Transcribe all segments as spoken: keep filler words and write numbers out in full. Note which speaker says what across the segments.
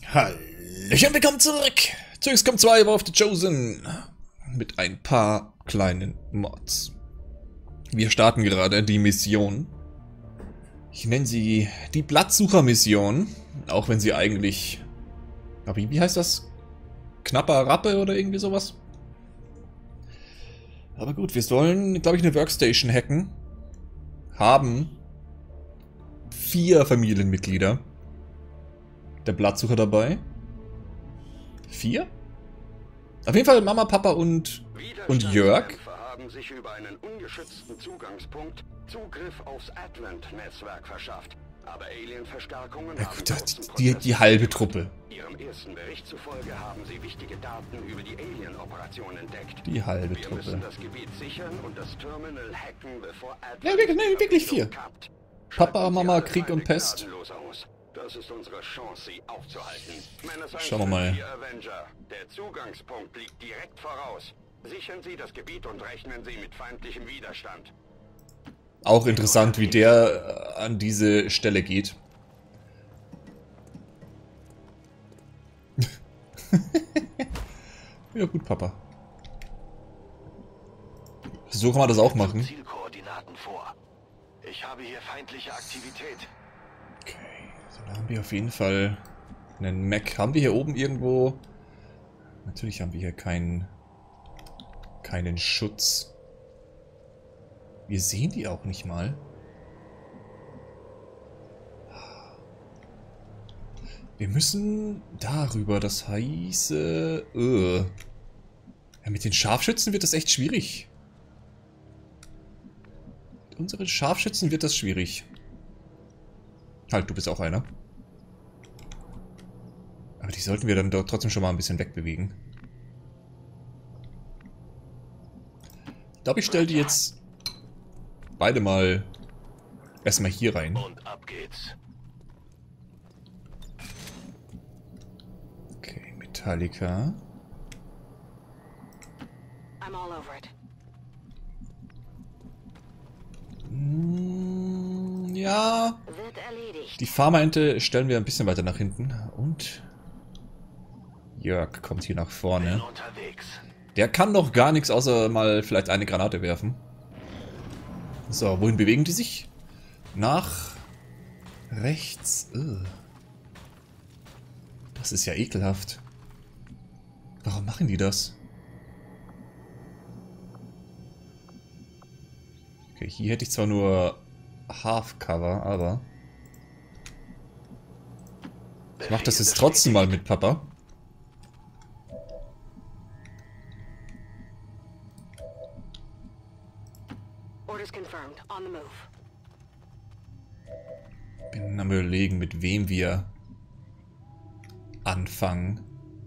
Speaker 1: Hallöchen, willkommen zurück zu X COM zwei War of the Chosen mit ein paar kleinen Mods. Wir starten gerade die Mission. Ich nenne sie die Blattsucher-Mission, auch wenn sie eigentlich... Wie, wie heißt das? Knapper Rappe oder irgendwie sowas? Aber gut, wir sollen, glaube ich, eine Workstation hacken. Haben vier Familienmitglieder der Blattsucher dabei. Vier? Auf jeden Fall Mama, Papa und, und Jörg.
Speaker 2: Haben sich über einen ungeschützten Zugangspunkt Zugriff aufs Advent-Netzwerk verschafft. Aber Alien-Verstärkungen
Speaker 1: Ja,
Speaker 2: haben
Speaker 1: gut, die, die, die halbe Truppe.
Speaker 2: Ihrem ersten Bericht zufolge haben sie wichtige Daten über die Alien-Operation entdeckt.
Speaker 1: Die halbe
Speaker 2: Wir
Speaker 1: Truppe.
Speaker 2: müssen das Gebiet sichern und das Terminal hacken, bevor Advent...
Speaker 1: Ja, wirklich, nee, wirklich vier.
Speaker 2: Kappt.
Speaker 1: Papa,
Speaker 2: Schalten Sie
Speaker 1: Mama,
Speaker 2: alle
Speaker 1: Krieg und
Speaker 2: Feinde
Speaker 1: Pest.
Speaker 2: gnadenlos aus. Das ist unsere Chance, sie aufzuhalten. Meines
Speaker 1: Schauen wir mal.
Speaker 2: Avenger. Der Zugangspunkt liegt direkt voraus. Sichern Sie das Gebiet und rechnen Sie mit feindlichem Widerstand.
Speaker 1: Auch interessant, wie der äh, an diese Stelle geht. Ja gut, Papa. So kann man das auch machen.
Speaker 2: Zielkoordinaten vor. Ich habe hier feindliche Aktivität.
Speaker 1: Okay, so da haben wir auf jeden Fall einen Mac. Haben wir hier oben irgendwo... Natürlich haben wir hier keinen... keinen Schutz. Wir sehen die auch nicht mal. Wir müssen darüber, das heiße... Äh. Ja, mit den Scharfschützen wird das echt schwierig. Mit unseren Scharfschützen wird das schwierig. Halt, du bist auch einer. Aber die sollten wir dann doch trotzdem schon mal ein bisschen wegbewegen. Ich glaube, ich stelle die jetzt beide mal erstmal hier rein.
Speaker 2: Und ab geht's.
Speaker 1: Okay, Metallica.
Speaker 3: I'm all over it.
Speaker 1: Mm, ja.
Speaker 3: Wird erledigt.
Speaker 1: Die Pharmaente stellen wir ein bisschen weiter nach hinten. Und Jörg kommt hier nach vorne.
Speaker 2: Bin unterwegs.
Speaker 1: Der kann noch gar nichts, außer mal vielleicht eine Granate werfen. So, wohin bewegen die sich? Nach rechts. Ugh. Das ist ja ekelhaft. Warum machen die das? Okay, hier hätte ich zwar nur Half-Cover, aber... Ich mach das jetzt trotzdem mal mit, Papa.
Speaker 3: Orders confirmed. On the move.
Speaker 1: Bin am Überlegen, mit wem wir anfangen.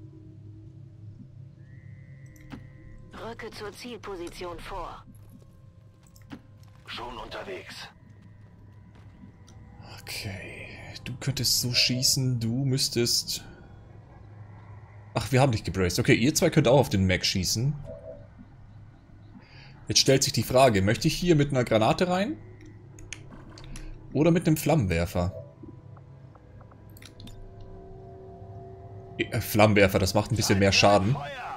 Speaker 3: Rücke zur Zielposition vor.
Speaker 2: Schon unterwegs.
Speaker 1: Okay, du könntest so schießen, du müsstest... Ach, wir haben dich gebraced. Okay, ihr zwei könnt auch auf den Mac schießen. Jetzt stellt sich die Frage, möchte ich hier mit einer Granate rein? Oder mit einem Flammenwerfer? Äh, Flammenwerfer, das macht ein bisschen mehr Schaden.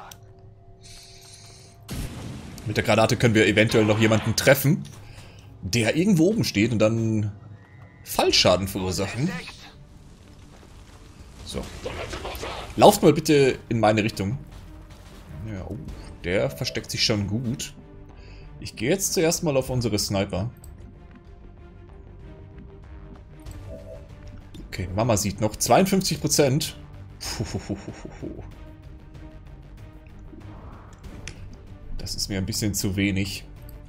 Speaker 1: Mit der Granate können wir eventuell noch jemanden treffen, der irgendwo oben steht und dann Fallschaden verursachen. So. Lauft mal bitte in meine Richtung. Ja, oh, der versteckt sich schon gut. Ich gehe jetzt zuerst mal auf unsere Sniper. Okay, Mama sieht noch zweiundfünfzig Prozent. Das ist mir ein bisschen zu wenig.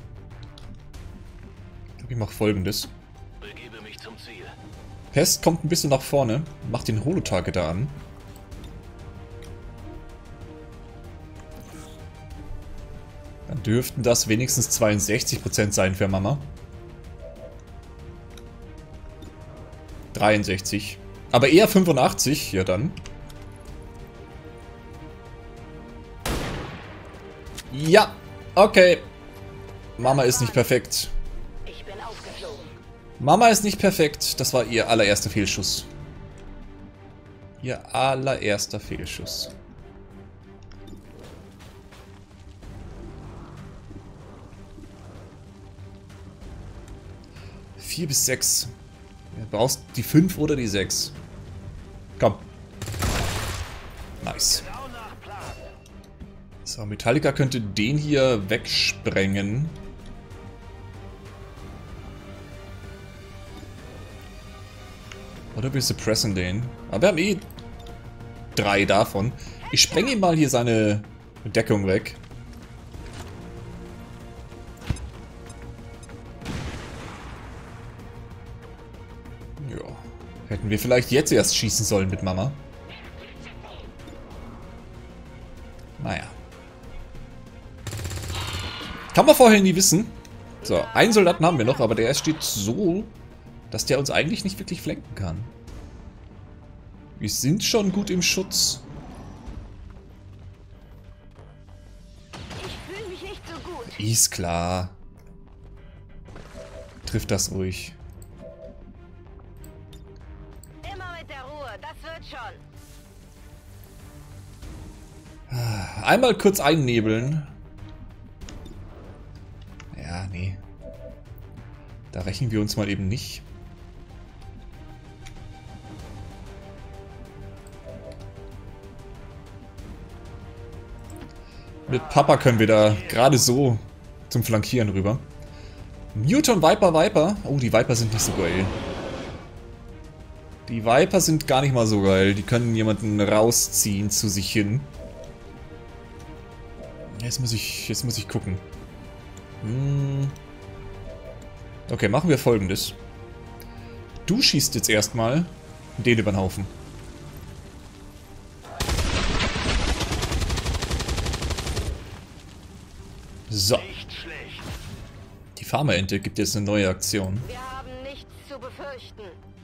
Speaker 1: Ich glaube, ich mache Folgendes.
Speaker 2: Begebe mich zum Ziel.
Speaker 1: Pest kommt ein bisschen nach vorne, macht den Holo-Targeter an. Dann dürften das wenigstens zweiundsechzig Prozent sein für Mama. dreiundsechzig. Aber eher fünfundachtzig, ja dann. Ja, okay. Mama ist nicht perfekt.
Speaker 3: Ich bin aufgeflogen.
Speaker 1: Mama ist nicht perfekt. Das war ihr allererster Fehlschuss. Ihr allererster Fehlschuss. Vier bis sechs. Du brauchst die fünf oder die sechs. Komm. Nice. So, Metallica könnte den hier wegsprengen. Oder wir suppressen den. Aber wir haben eh drei davon. Ich sprenge ihm mal hier seine Deckung weg. Ja. Hätten wir vielleicht jetzt erst schießen sollen mit Mama. Naja. Kann man vorher nie wissen. So, einen Soldaten haben wir noch, aber der steht so, dass der uns eigentlich nicht wirklich flanken kann. Wir sind schon gut im Schutz.
Speaker 3: Ich fühle mich nicht so gut.
Speaker 1: Ist klar. Trifft das ruhig.
Speaker 3: Immer mit der Ruhe, das wird schon.
Speaker 1: Einmal kurz einnebeln. Ja, nee. Da rächen wir uns mal eben nicht. Mit Papa können wir da gerade so zum Flankieren rüber. Newton, Viper, Viper. Oh, die Viper sind nicht so geil. Die Viper sind gar nicht mal so geil. Die können jemanden rausziehen zu sich hin. Jetzt muss ich, jetzt muss ich gucken. Hm. Okay, machen wir Folgendes. Du schießt jetzt erstmal den über den Haufen. So. Die Farmerente gibt jetzt eine neue Aktion.
Speaker 3: Wir haben nichts zu befürchten.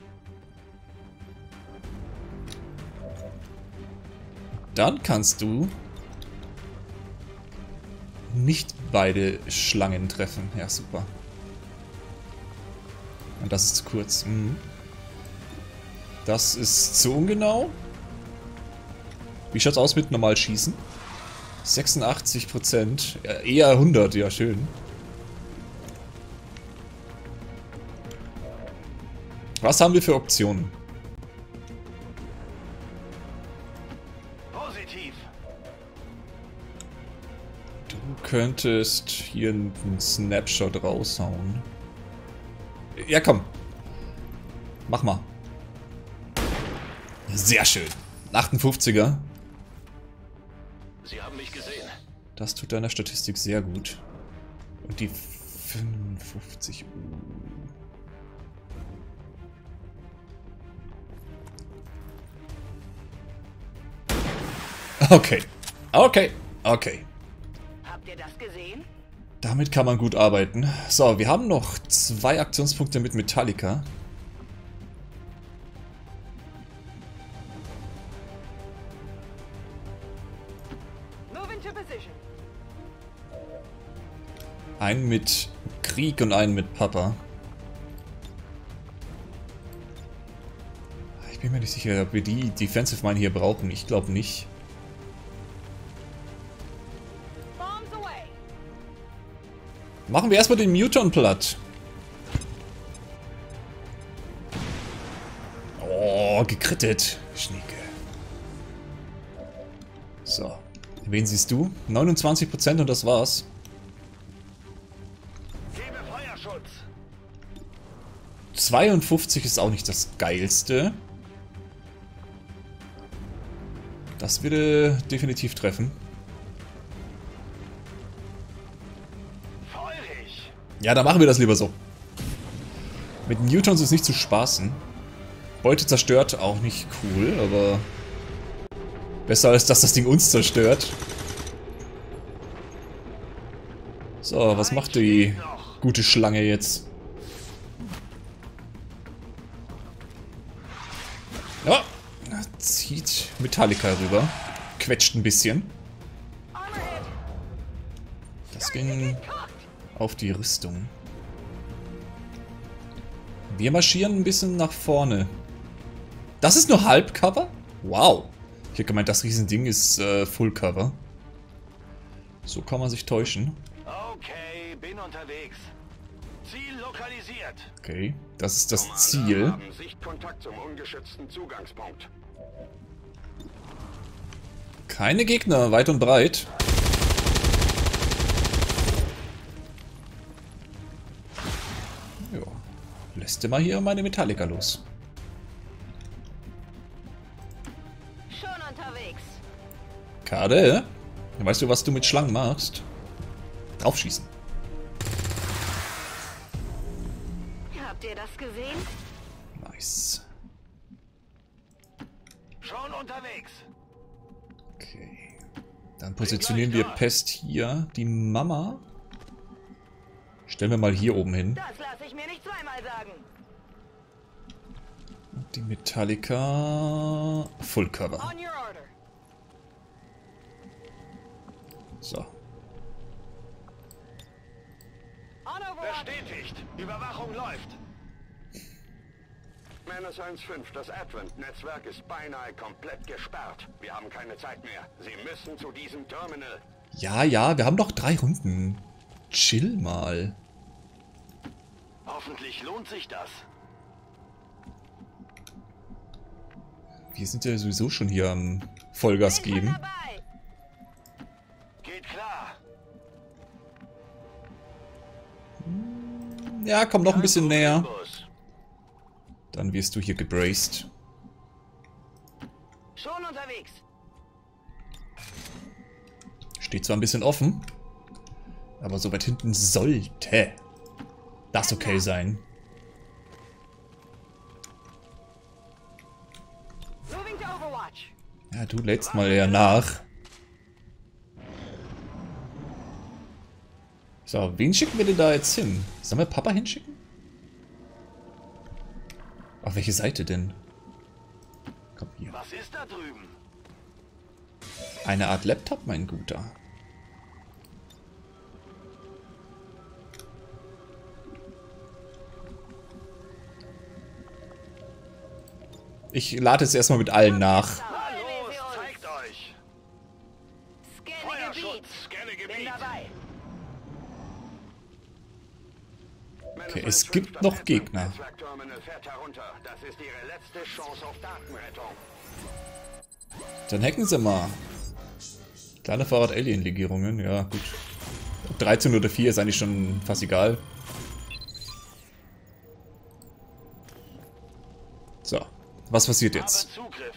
Speaker 1: Dann kannst du nicht beide Schlangen treffen. Ja, super. Und das ist zu kurz. Mhm. Das ist zu ungenau. Wie schaut's aus mit normal schießen? sechsundachtzig Prozent. Ja, eher hundert, ja schön. Was haben wir für Optionen?
Speaker 2: Positiv.
Speaker 1: Du könntest hier einen Snapshot raushauen. Ja, komm. Mach mal. Sehr schön. achtundfünfziger.
Speaker 2: Sie haben mich gesehen.
Speaker 1: Das tut deiner Statistik sehr gut. Und die fünfundfünfzig. Okay. Okay. Okay.
Speaker 3: Habt ihr das gesehen?
Speaker 1: Damit kann man gut arbeiten. So, wir haben noch zwei Aktionspunkte mit Metallica. Einen mit Krieg und einen mit Papa. Ich bin mir nicht sicher, ob wir die Defensive Mine hier brauchen. Ich glaube nicht. Machen wir erstmal den Muton platt. Oh, gekrittet. Schnieke. So. Wen siehst du? neunundzwanzig Prozent und das war's. zweiundfünfzig ist auch nicht das Geilste. Das würde definitiv treffen. Ja, dann machen wir das lieber so. Mit Newtons ist nicht zu spaßen. Beute zerstört, auch nicht cool, aber besser als dass das Ding uns zerstört. So, was macht die gute Schlange jetzt? Ja, zieht Metallica rüber. Quetscht ein bisschen. Das ging auf die Rüstung. Wir marschieren ein bisschen nach vorne. Das ist nur Halbcover? Wow. Ich hätte gemeint, das Riesending ist äh, Full Cover. So kann man sich täuschen.
Speaker 4: Okay, bin unterwegs. Ziel lokalisiert.
Speaker 1: Okay, das ist das
Speaker 2: Commander
Speaker 1: Ziel.
Speaker 2: haben Sichtkontakt zum ungeschützten Zugangspunkt.
Speaker 1: Keine Gegner, weit und breit. Ja, lässt du mal hier meine Metallica los.
Speaker 3: Schon unterwegs.
Speaker 1: Kade, weißt du, was du mit Schlangen machst? Draufschießen.
Speaker 3: Habt ihr das gesehen?
Speaker 1: Nice.
Speaker 4: Schon unterwegs.
Speaker 1: Okay. Dann positionieren wir Pest hier. Die Mama stellen wir mal hier oben hin.
Speaker 3: Das lasse ich mir nicht zweimal sagen.
Speaker 1: Und die Metallica Full Cover.
Speaker 3: On your order.
Speaker 1: So.
Speaker 3: On overwatch.
Speaker 4: Bestätigt. Überwachung läuft.
Speaker 2: Menace eins fünf, das Advent-Netzwerk ist beinahe komplett gesperrt. Wir haben keine Zeit mehr. Sie müssen zu diesem Terminal.
Speaker 1: Ja, ja, wir haben doch drei Runden. Chill mal.
Speaker 4: Hoffentlich lohnt sich das.
Speaker 1: Wir sind ja sowieso schon hier am Vollgas
Speaker 3: Bin schon
Speaker 1: geben.
Speaker 3: dabei.
Speaker 4: Geht klar.
Speaker 1: Ja, komm noch ein bisschen näher.
Speaker 4: Bus.
Speaker 1: Dann wirst du hier gebraced.
Speaker 3: Schon unterwegs.
Speaker 1: Steht zwar ein bisschen offen, aber so weit hinten sollte das okay sein.
Speaker 3: Moving to overwatch.
Speaker 1: Ja, du lädst mal eher nach. So, wen schicken wir denn da jetzt hin? Sollen wir Papa hinschicken? Auf welche Seite denn? Komm hier.
Speaker 4: Was ist da drüben?
Speaker 1: Eine Art Laptop, mein Guter. Ich lade jetzt erstmal mit allen nach.
Speaker 4: Na los, zeigt euch.
Speaker 3: Scanne
Speaker 4: Feuerschutz.
Speaker 3: Gebiet.
Speaker 4: Scanne
Speaker 3: Bin
Speaker 4: Gebiet.
Speaker 3: dabei.
Speaker 1: Okay, es gibt noch Gegner.
Speaker 2: Netzwerkterminal fährt herunter. Das ist ihre letzte Chance auf Datenrettung.
Speaker 1: Dann hacken sie mal. Kleine Fahrrad-Alien-Legierungen, ja gut. dreizehn oder vier ist eigentlich schon fast egal. So, was passiert jetzt?
Speaker 4: Habe Zugriff.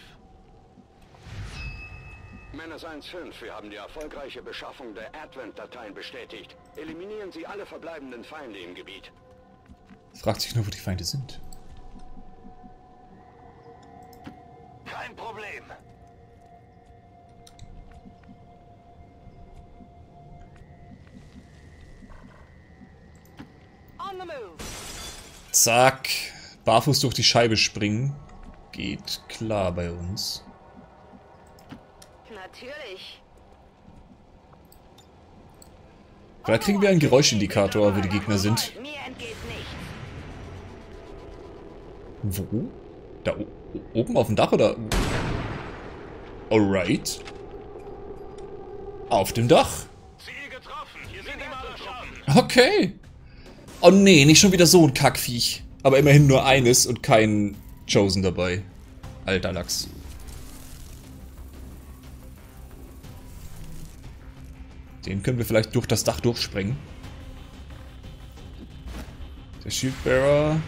Speaker 2: Menace eins fünf, wir haben die erfolgreiche Beschaffung der Advent-Dateien bestätigt. Eliminieren Sie alle verbleibenden Feinde im Gebiet.
Speaker 1: Fragt sich nur, wo die Feinde sind.
Speaker 4: Kein Problem.
Speaker 3: On the move.
Speaker 1: Zack. Barfuß durch die Scheibe springen. Geht klar bei uns.
Speaker 3: Natürlich.
Speaker 1: Vielleicht kriegen wir einen Geräuschindikator, wo die Gegner sind.
Speaker 3: Mir entgeht nichts.
Speaker 1: Wo? Da o- oben auf dem Dach oder? Alright. Auf dem Dach.
Speaker 4: Ziel getroffen. Hier sind die Marder.
Speaker 1: Okay. Oh nee, nicht schon wieder so ein Kackviech. Aber immerhin nur eines und kein Chosen dabei. Alter Lachs. Den können wir vielleicht durch das Dach durchsprengen. Der Shieldbearer.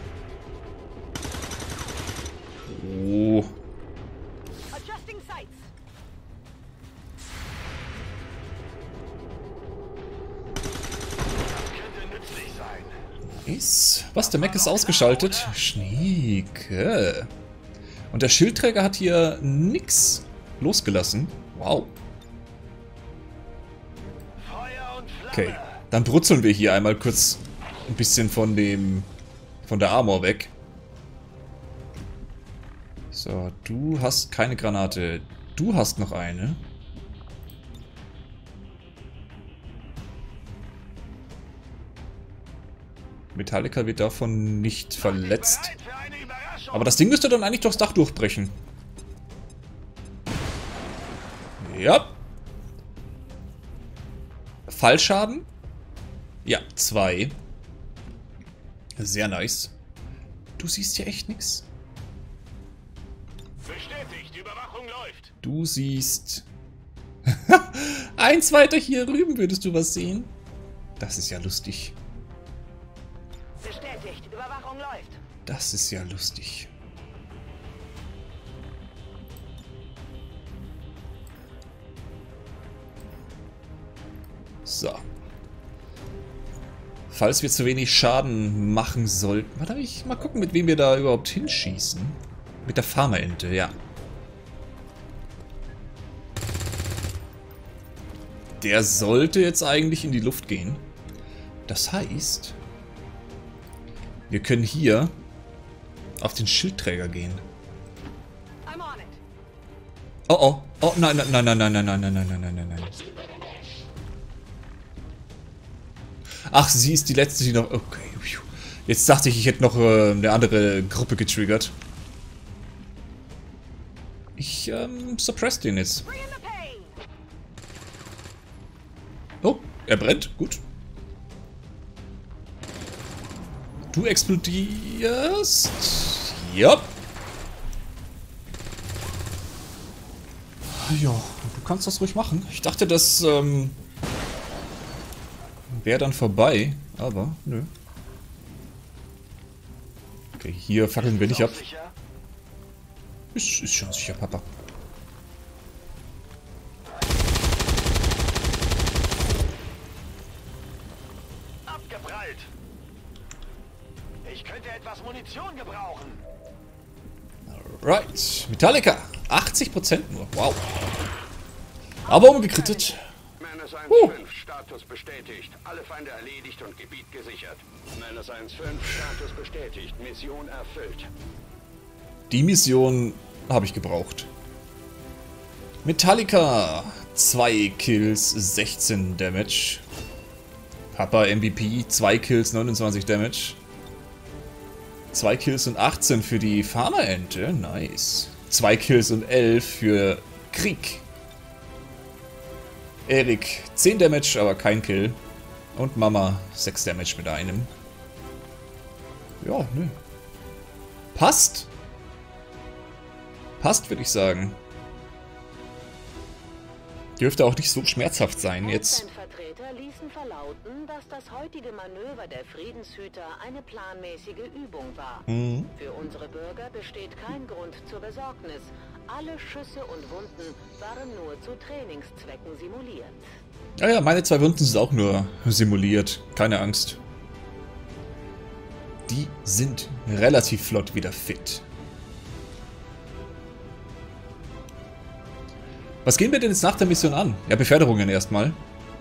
Speaker 1: Oh.
Speaker 3: Adjusting sights.
Speaker 4: Könnte nützlich sein.
Speaker 1: Nice. Was, der Mech ist ausgeschaltet? Schnieke. Und der Schildträger hat hier nix losgelassen. Wow.
Speaker 4: Feuer und Flamme.
Speaker 1: Okay, dann brutzeln wir hier einmal kurz ein bisschen von dem, von der Armor weg. So, du hast keine Granate. Du hast noch eine. Metallica wird davon nicht verletzt.
Speaker 4: Bereit für eine Überraschung.
Speaker 1: Aber das Ding müsste dann eigentlich durchs Dach durchbrechen. Ja. Fallschaden? Ja, zwei. Sehr nice. Du siehst ja echt nichts.
Speaker 4: Bestätigt, Überwachung läuft.
Speaker 1: Du siehst... Eins weiter hier rüben würdest du was sehen. Das ist ja lustig.
Speaker 3: Bestätigt. Überwachung läuft.
Speaker 1: Das ist ja lustig. So. Falls wir zu wenig Schaden machen sollten... Warte, ich mal gucken, mit wem wir da überhaupt hinschießen. Mit der Farmerente, ja. Der sollte jetzt eigentlich in die Luft gehen. Das heißt, wir können hier auf den Schildträger gehen.
Speaker 3: I'm on it.
Speaker 1: Oh oh. Oh nein, nein, nein, nein, nein, nein, nein, nein, nein, nein, nein, nein. Ach, sie ist die letzte, die noch... Okay. Jetzt dachte ich, ich hätte noch äh, eine andere Gruppe getriggert. Ich ähm, suppress den jetzt.
Speaker 3: Bring in the pain.
Speaker 1: Oh, er brennt. Gut. Du explodierst. Ja. Ja, du kannst das ruhig machen. Ich dachte, das ähm, wäre dann vorbei. Aber, nö. Okay, hier fackeln wir nicht ab.
Speaker 4: Sicher?
Speaker 1: Ist, ist schon sicher, Papa.
Speaker 4: Abgeprallt. Ich könnte etwas Munition gebrauchen.
Speaker 1: Right. Metallica. achtzig Prozent nur. Wow. Aber umgekrittet.
Speaker 2: Menace eins
Speaker 1: Uh.
Speaker 2: fünf, Status bestätigt. Alle Feinde erledigt und Gebiet gesichert. Menace eins fünf, Status bestätigt. Mission erfüllt.
Speaker 1: Die Mission habe ich gebraucht. Metallica. zwei Kills, sechzehn Damage. Papa M V P. zwei Kills, neunundzwanzig Damage. zwei Kills und achtzehn für die Farmerente. Nice. zwei Kills und elf für Krieg. Erik, zehn Damage, aber kein Kill. Und Mama, sechs Damage mit einem. Ja, nö. Passt. Passt, würde ich sagen. Dürfte auch nicht so schmerzhaft sein jetzt.
Speaker 5: Vertreter ließen verlauten, dass das heutige Manöver der Friedenshüter eine planmäßige Übung war.
Speaker 1: Mhm.
Speaker 5: Für unsere Bürger besteht kein Grund zur Besorgnis. Alle Schüsse und Wunden waren nur zu Trainingszwecken simuliert.
Speaker 1: Ja, ja, meine zwei Wunden sind auch nur simuliert. Keine Angst. Die sind relativ flott wieder fit. Was gehen wir denn jetzt nach der Mission an? Ja, Beförderungen erstmal.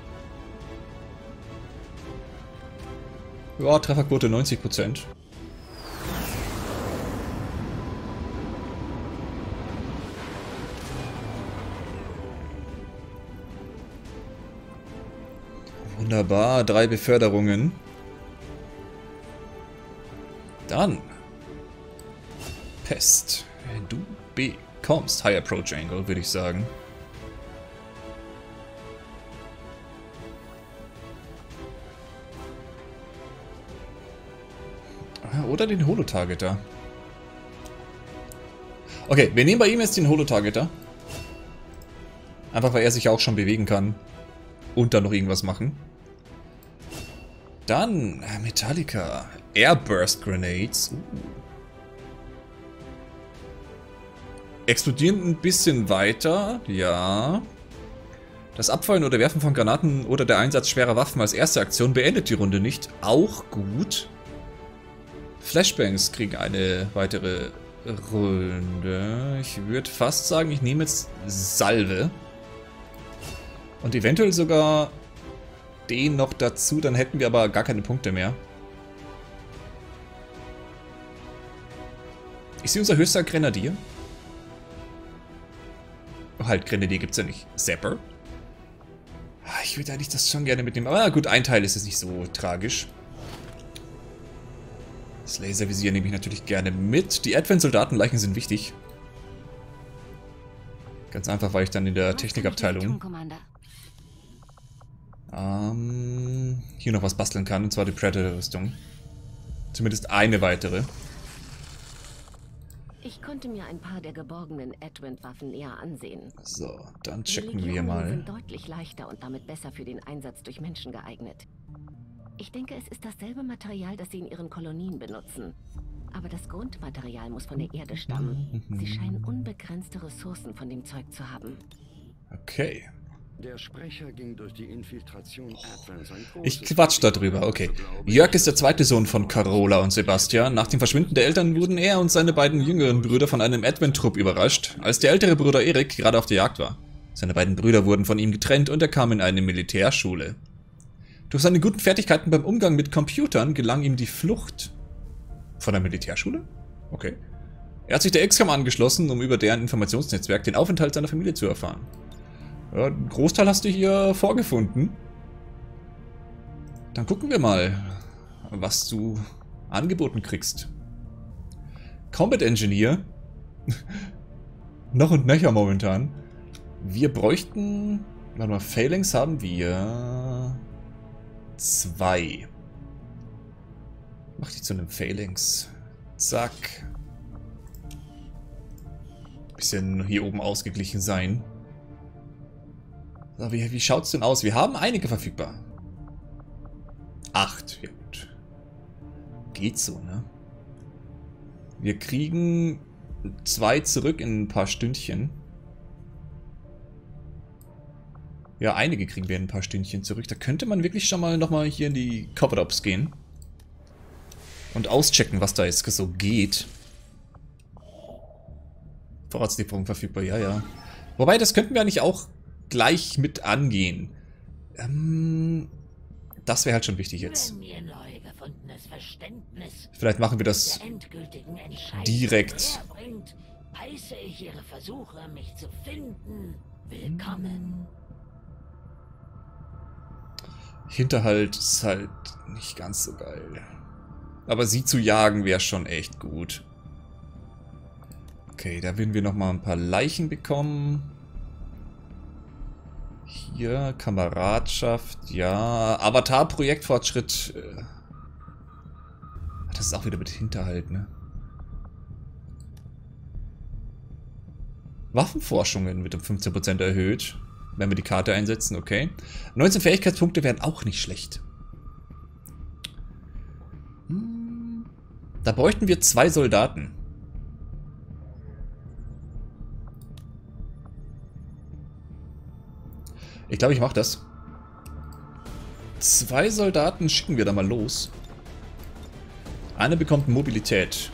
Speaker 1: Ja, Trefferquote neunzig Prozent. Wunderbar, drei Beförderungen. Dann Pest. Du bekommst High Approach Angle, würde ich sagen. Oder den Holo-Targeter. Okay, wir nehmen bei ihm jetzt den Holo-Targeter. Einfach weil er sich auch schon bewegen kann. Und dann noch irgendwas machen. Dann Metallica. Airburst Grenades. Uh. Explodieren ein bisschen weiter. Ja. Das Abfeuern oder Werfen von Granaten oder der Einsatz schwerer Waffen als erste Aktion beendet die Runde nicht. Auch gut. Flashbangs kriegen eine weitere Runde. Ich würde fast sagen, ich nehme jetzt Salve. Und eventuell sogar den noch dazu. Dann hätten wir aber gar keine Punkte mehr. Ist sie unser höchster Grenadier? Oh, halt, Grenadier gibt es ja nicht. Zapper? Ich würde eigentlich das schon gerne mitnehmen. Aber gut, ein Teil ist es nicht so tragisch. Das Laservisier nehme ich natürlich gerne mit. Die Advent-Soldatenleichen sind wichtig. Ganz einfach, weil ich dann in der Technikabteilung
Speaker 5: Commander?
Speaker 1: ähm, hier noch was basteln kann, und zwar die Predator-Rüstung. Zumindest eine weitere.
Speaker 5: Ich konnte mir ein paar der geborgenen Advent-Waffen näher ansehen.
Speaker 1: So, dann
Speaker 5: Die
Speaker 1: checken wir
Speaker 5: Legionen
Speaker 1: mal.
Speaker 5: sind deutlich leichter und damit besser für den Einsatz durch Menschen geeignet. Ich denke, es ist dasselbe Material, das sie in ihren Kolonien benutzen. Aber das Grundmaterial muss von der Erde stammen. Sie scheinen unbegrenzte Ressourcen von dem Zeug zu haben.
Speaker 1: Okay.
Speaker 2: Der Sprecher ging durch die Infiltration Advents ein großes
Speaker 1: Ich quatsch darüber, okay. Jörg ist der zweite Sohn von Carola und Sebastian. Nach dem Verschwinden der Eltern wurden er und seine beiden jüngeren Brüder von einem Advent-Trupp überrascht, als der ältere Bruder Erik gerade auf der Jagd war. Seine beiden Brüder wurden von ihm getrennt und er kam in eine Militärschule. Durch seine guten Fertigkeiten beim Umgang mit Computern gelang ihm die Flucht. Von der Militärschule? Okay. Er hat sich der X COM angeschlossen, um über deren Informationsnetzwerk den Aufenthalt seiner Familie zu erfahren. Ja, einen Großteil hast du hier vorgefunden. Dann gucken wir mal, was du angeboten kriegst. Combat Engineer. Noch und nöcher momentan. Wir bräuchten... Warte mal, Failings haben wir... Zwei. Mach die zu einem Failings. Zack. Bisschen hier oben ausgeglichen sein. So, wie, wie schaut's denn aus? Wir haben einige verfügbar. Acht. Ja gut. Geht so, ne? Wir kriegen zwei zurück in ein paar Stündchen. Ja, einige kriegen wir in ein paar Stündchen zurück. Da könnte man wirklich schon mal nochmal hier in die Cover-Ups gehen. Und auschecken, was da jetzt so geht. Vorratslieferung verfügbar, ja, ja. Wobei, das könnten wir eigentlich auch gleich mit angehen. Ähm, das wäre halt schon wichtig jetzt.
Speaker 6: Wenn mir neu gefundenes Verständnis
Speaker 1: Vielleicht machen wir das
Speaker 6: der endgültigen Entscheidung
Speaker 1: direkt.
Speaker 6: näherbringt, heiße ich Ihre Versuche, mich zu finden, willkommen.
Speaker 1: Hinterhalt ist halt nicht ganz so geil. Aber sie zu jagen wäre schon echt gut. Okay, da würden wir nochmal ein paar Leichen bekommen. Hier, Kameradschaft, ja. Avatar-Projektfortschritt. Das ist auch wieder mit Hinterhalt, ne? Waffenforschungen wird um fünfzehn Prozent erhöht. Wenn wir die Karte einsetzen, okay. neunzehn Fähigkeitspunkte wären auch nicht schlecht. Da bräuchten wir zwei Soldaten. Ich glaube, ich mache das. Zwei Soldaten schicken wir da mal los. Einer bekommt Mobilität.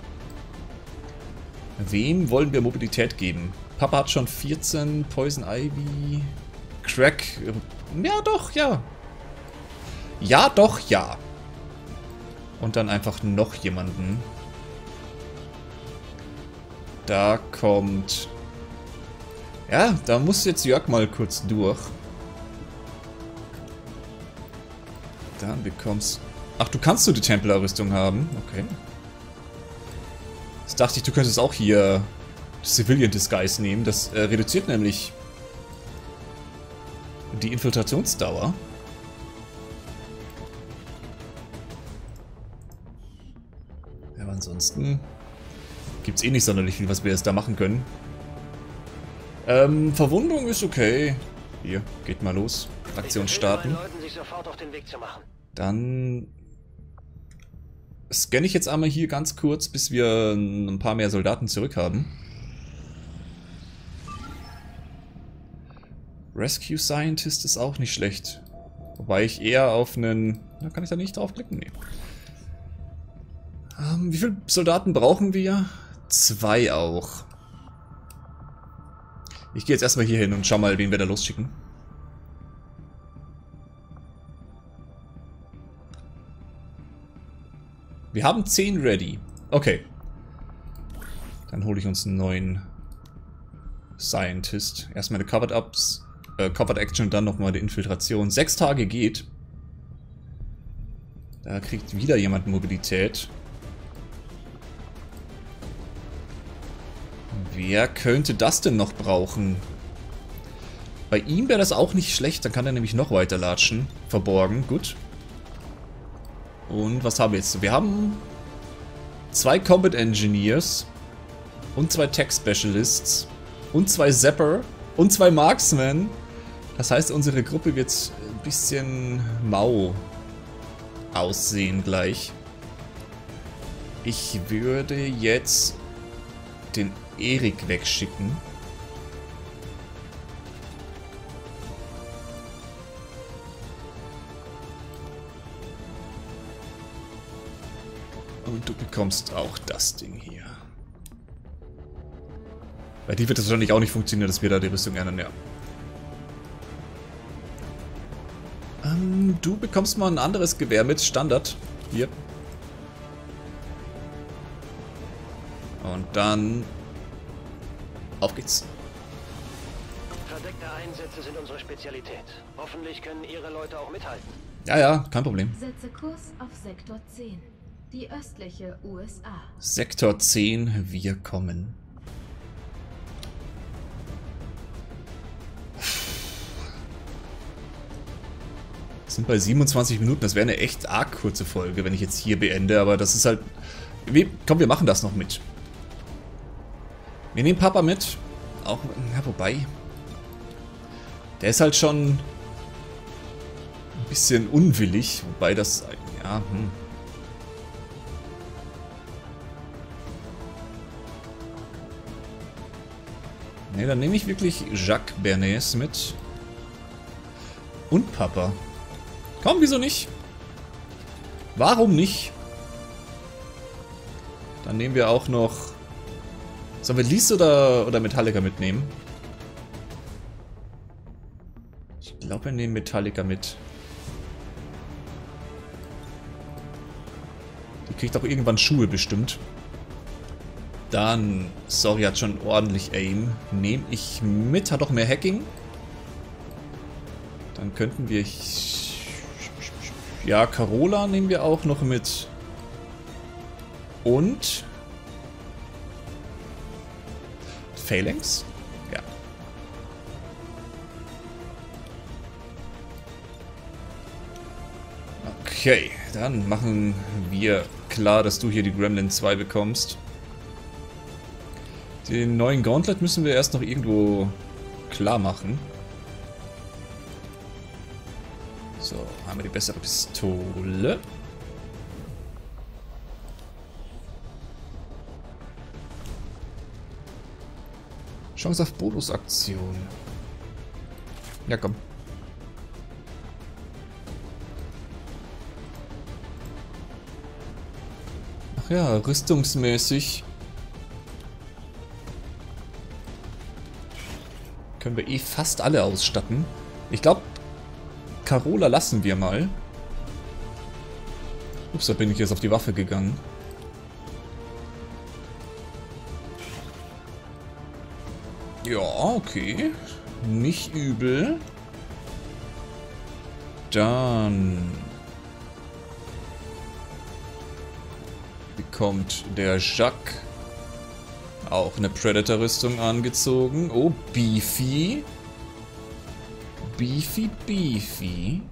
Speaker 1: Wem wollen wir Mobilität geben? Papa hat schon vierzehn, Poison Ivy, Crack. Ja, doch, ja. Ja, doch, ja. Und dann einfach noch jemanden. Da kommt... Ja, da muss jetzt Jörg mal kurz durch. Dann bekommst... Ach, du kannst nur die Templar-Rüstung haben. Okay. Jetzt dachte ich, du könntest auch hier Civilian Disguise nehmen. Das äh, reduziert nämlich die Infiltrationsdauer. Ja, aber ansonsten gibt es eh nicht sonderlich viel, was wir jetzt da machen können. Ähm, Verwundung ist okay. Hier, geht mal los. Aktion starten.
Speaker 4: Sich sofort auf den Weg zu machen.
Speaker 1: Dann scanne ich jetzt einmal hier ganz kurz, bis wir ein paar mehr Soldaten zurück haben. Rescue Scientist ist auch nicht schlecht. Wobei ich eher auf einen... Da kann ich da nicht draufklicken? Nee. Ähm, wie viele Soldaten brauchen wir? Zwei auch. Ich gehe jetzt erstmal hier hin und schau mal, wen wir da losschicken. Wir haben zehn ready. Okay. Dann hole ich uns einen neuen Scientist. Erstmal eine Covered Ups, äh, Covered Action und dann nochmal die Infiltration. Sechs Tage geht. Da kriegt wieder jemand Mobilität. Wer könnte das denn noch brauchen? Bei ihm wäre das auch nicht schlecht, dann kann er nämlich noch weiter latschen. Verborgen, gut. Und was haben wir jetzt? Wir haben zwei Combat Engineers und zwei Tech Specialists und zwei Zapper und zwei Marksmen. Das heißt, unsere Gruppe wird ein bisschen mau aussehen gleich. Ich würde jetzt den Erik wegschicken. Und du bekommst auch das Ding hier. Bei dir wird es wahrscheinlich auch nicht funktionieren, dass wir da die Rüstung ändern, ja. Ähm, du bekommst mal ein anderes Gewehr mit Standard. Hier. Und dann... Auf geht's.
Speaker 4: Verdeckte Einsätze sind unsere Spezialität. Hoffentlich können Ihre Leute auch mithalten.
Speaker 1: Ja, ja, kein Problem.
Speaker 7: Setze Kurs auf Sektor zehn, die östliche U S A.
Speaker 1: Sektor zehn, wir kommen. Wir sind bei siebenundzwanzig Minuten, das wäre eine echt arg kurze Folge, wenn ich jetzt hier beende, aber das ist halt... Wir, komm, wir machen das noch mit. Wir nehmen Papa mit. Auch, ja, wobei... Der ist halt schon... ein bisschen unwillig, wobei das... Ja, hm... Ne, dann nehme ich wirklich Jacques Bernays mit. Und Papa. Komm, wieso nicht? Warum nicht? Dann nehmen wir auch noch... Sollen wir Lys oder, oder Metallica mitnehmen? Ich glaube, wir nehmen Metallica mit. Die kriegt auch irgendwann Schuhe bestimmt. Dann, sorry, hat schon ordentlich Aim. Nehme ich mit, hat auch mehr Hacking. Dann könnten wir... Ja, Carola nehmen wir auch noch mit. Und... Phalanx? Ja. Okay, dann machen wir klar, dass du hier die Gremlin zwei bekommst. Den neuen Gauntlet müssen wir erst noch irgendwo klar machen. So, haben wir die bessere Pistole. Chance auf Bonusaktion. Ja, komm. Ach ja, rüstungsmäßig können wir eh fast alle ausstatten. Ich glaube, Carola lassen wir mal. Ups, da bin ich jetzt auf die Waffe gegangen. Ja, okay. Nicht übel. Dann bekommt der Jacques auch eine Predator-Rüstung angezogen. Oh, Beefy. Beefy, Beefy.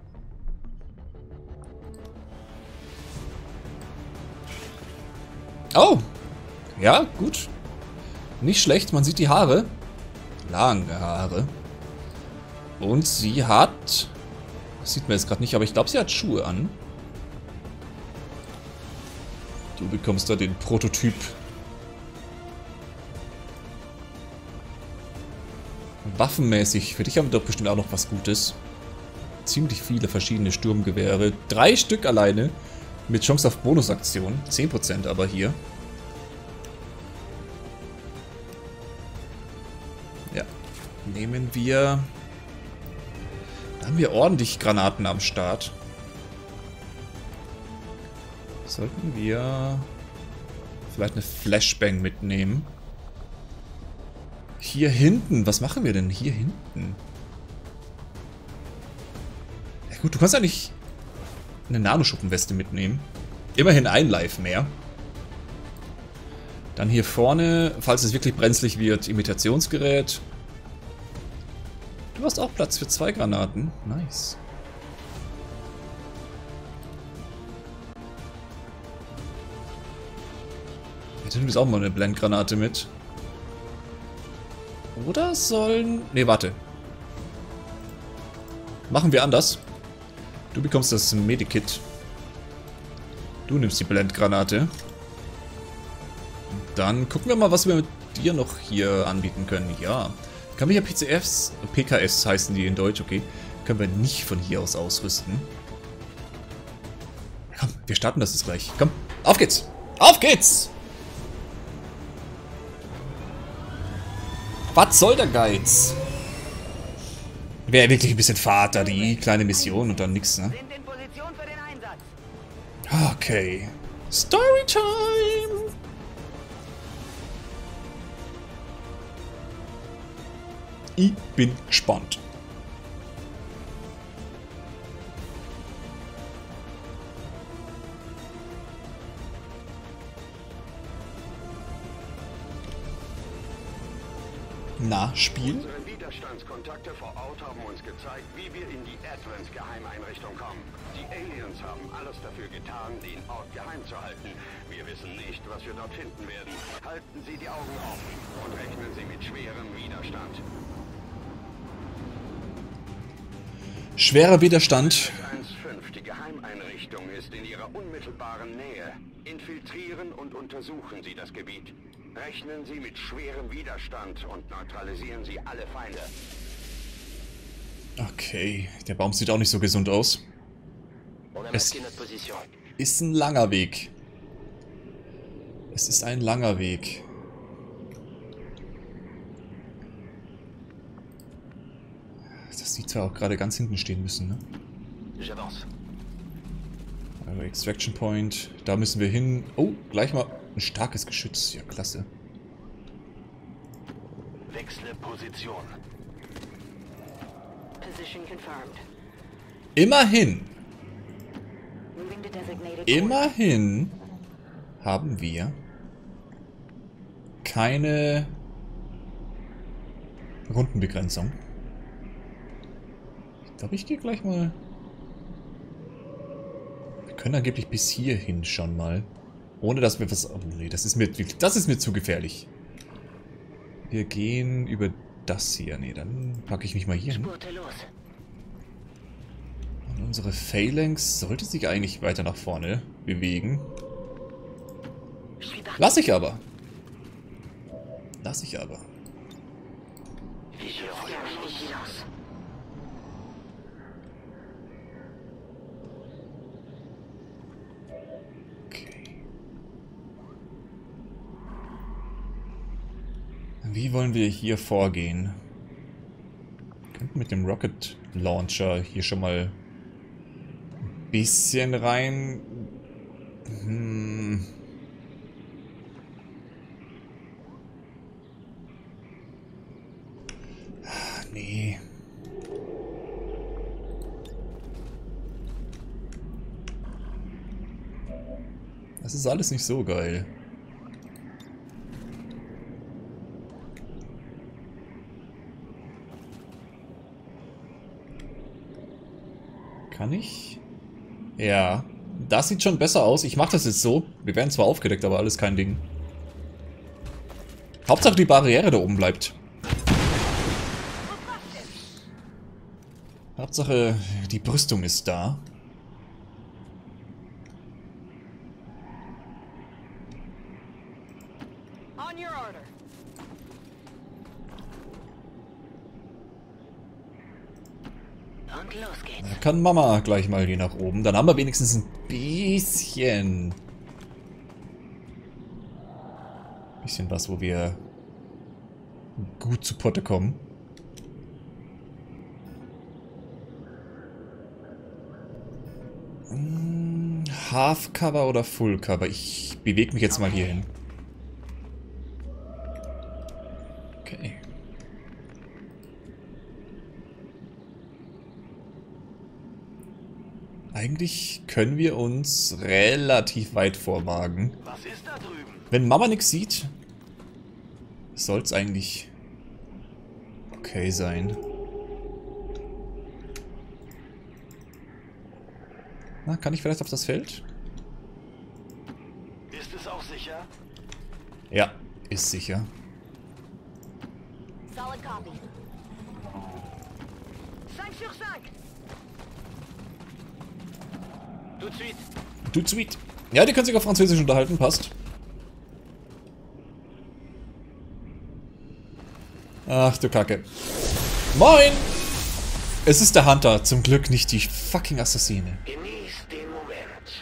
Speaker 1: Oh. Ja, gut. Nicht schlecht, man sieht die Haare. Lange Haare. Und sie hat... Das sieht man jetzt gerade nicht, aber ich glaube, sie hat Schuhe an. Du bekommst da den Prototyp. Waffenmäßig, für dich haben wir doch bestimmt auch noch was Gutes. Ziemlich viele verschiedene Sturmgewehre. Drei Stück alleine. Mit Chance auf Bonusaktion. zehn Prozent aber hier. Ja. Nehmen wir... Da haben wir ordentlich Granaten am Start. Sollten wir vielleicht eine Flashbang mitnehmen. Hier hinten. Was machen wir denn hier hinten? Ja gut, du kannst ja nicht eine Nanoschuppenweste mitnehmen. Immerhin ein Live mehr. Dann hier vorne, falls es wirklich brenzlig wird, Imitationsgerät. Du hast auch Platz für zwei Granaten. Nice. Jetzt nehmen wir auch mal eine Blendgranate mit. Oder sollen... Ne, warte. Machen wir anders. Du bekommst das Medikit. Du nimmst die Blendgranate. Dann gucken wir mal, was wir mit dir noch hier anbieten können. Ja. Kann wir hier P C Fs, P K Fs heißen die in Deutsch, okay. Können wir nicht von hier aus ausrüsten. Komm, wir starten das jetzt gleich. Komm, auf geht's. Auf geht's! Was soll der Geiz? Wäre wirklich ein bisschen Vater, die kleine Mission und dann nix, ne?
Speaker 3: Sind in Position für den Einsatz.
Speaker 1: Okay. Storytime! Ich bin gespannt. Na, Spiel?
Speaker 2: Unsere Widerstandskontakte vor Ort haben uns gezeigt, wie wir in die Advent-Geheimeinrichtung kommen. Die Aliens haben alles dafür getan, den Ort geheim zu halten. Wir wissen nicht, was wir dort finden werden. Halten Sie die Augen offen und rechnen Sie mit schwerem Widerstand.
Speaker 1: Schwerer Widerstand.
Speaker 2: eins fünf, die Geheimeinrichtung ist in Ihrer unmittelbaren Nähe. Infiltrieren und untersuchen Sie das Gebiet. Rechnen Sie mit schwerem Widerstand und neutralisieren Sie alle Feinde.
Speaker 1: Okay, der Baum sieht auch nicht so gesund aus. Es ist ein langer Weg. Es ist ein langer Weg. Das sieht zwar auch gerade ganz hinten stehen müssen, ne? Also Extraction Point, da müssen wir hin. Oh, gleich mal ein starkes Geschütz. Ja, klasse.
Speaker 4: Wechsle Position.
Speaker 5: Position confirmed.
Speaker 1: Immerhin,
Speaker 5: Moving to designated course.
Speaker 1: immerhin haben wir keine Rundenbegrenzung. Ich glaube, ich gehe gleich mal... Wir können angeblich bis hierhin schon mal. Ohne dass wir was... Oh nee, das ist mir, das ist mir zu gefährlich. Wir gehen über das hier. Nee, dann packe ich mich mal hier hin.
Speaker 5: Spurte los.
Speaker 1: Und unsere Phalanx sollte sich eigentlich weiter nach vorne bewegen. Lass ich aber. Lass ich aber. Okay. Wie wollen wir hier vorgehen? Wir könnten mit dem Rocket Launcher hier schon mal ein bisschen rein... Hm... Nee. Das ist alles nicht so geil. Kann ich? Ja. Das sieht schon besser aus. Ich mache das jetzt so. Wir werden zwar aufgedeckt, aber alles kein Ding. Hauptsache die Barriere da oben bleibt. Hauptsache, die Brüstung ist da.
Speaker 3: On your order.
Speaker 5: Und los geht's.
Speaker 1: Da kann Mama gleich mal hier nach oben. Dann haben wir wenigstens ein bisschen... Bisschen was, wo wir gut zu Potte kommen. Half Cover oder Full Cover? Ich bewege mich jetzt mal hier hin. Okay. Eigentlich können wir uns relativ weit vorwagen.
Speaker 4: Was ist da drüben?
Speaker 1: Wenn Mama nichts sieht, soll es eigentlich okay sein. Na, kann ich vielleicht auf das Feld?
Speaker 4: Ist es auch sicher?
Speaker 1: Ja, ist sicher.
Speaker 3: Solid copy. cinq sur cinq.
Speaker 4: Tout de suite.
Speaker 1: Du sweet. Ja, die können sich auf Französisch unterhalten, passt. Ach du Kacke. Moin! Es ist der Hunter, zum Glück nicht die fucking Assassine.
Speaker 4: Genießt den Moment.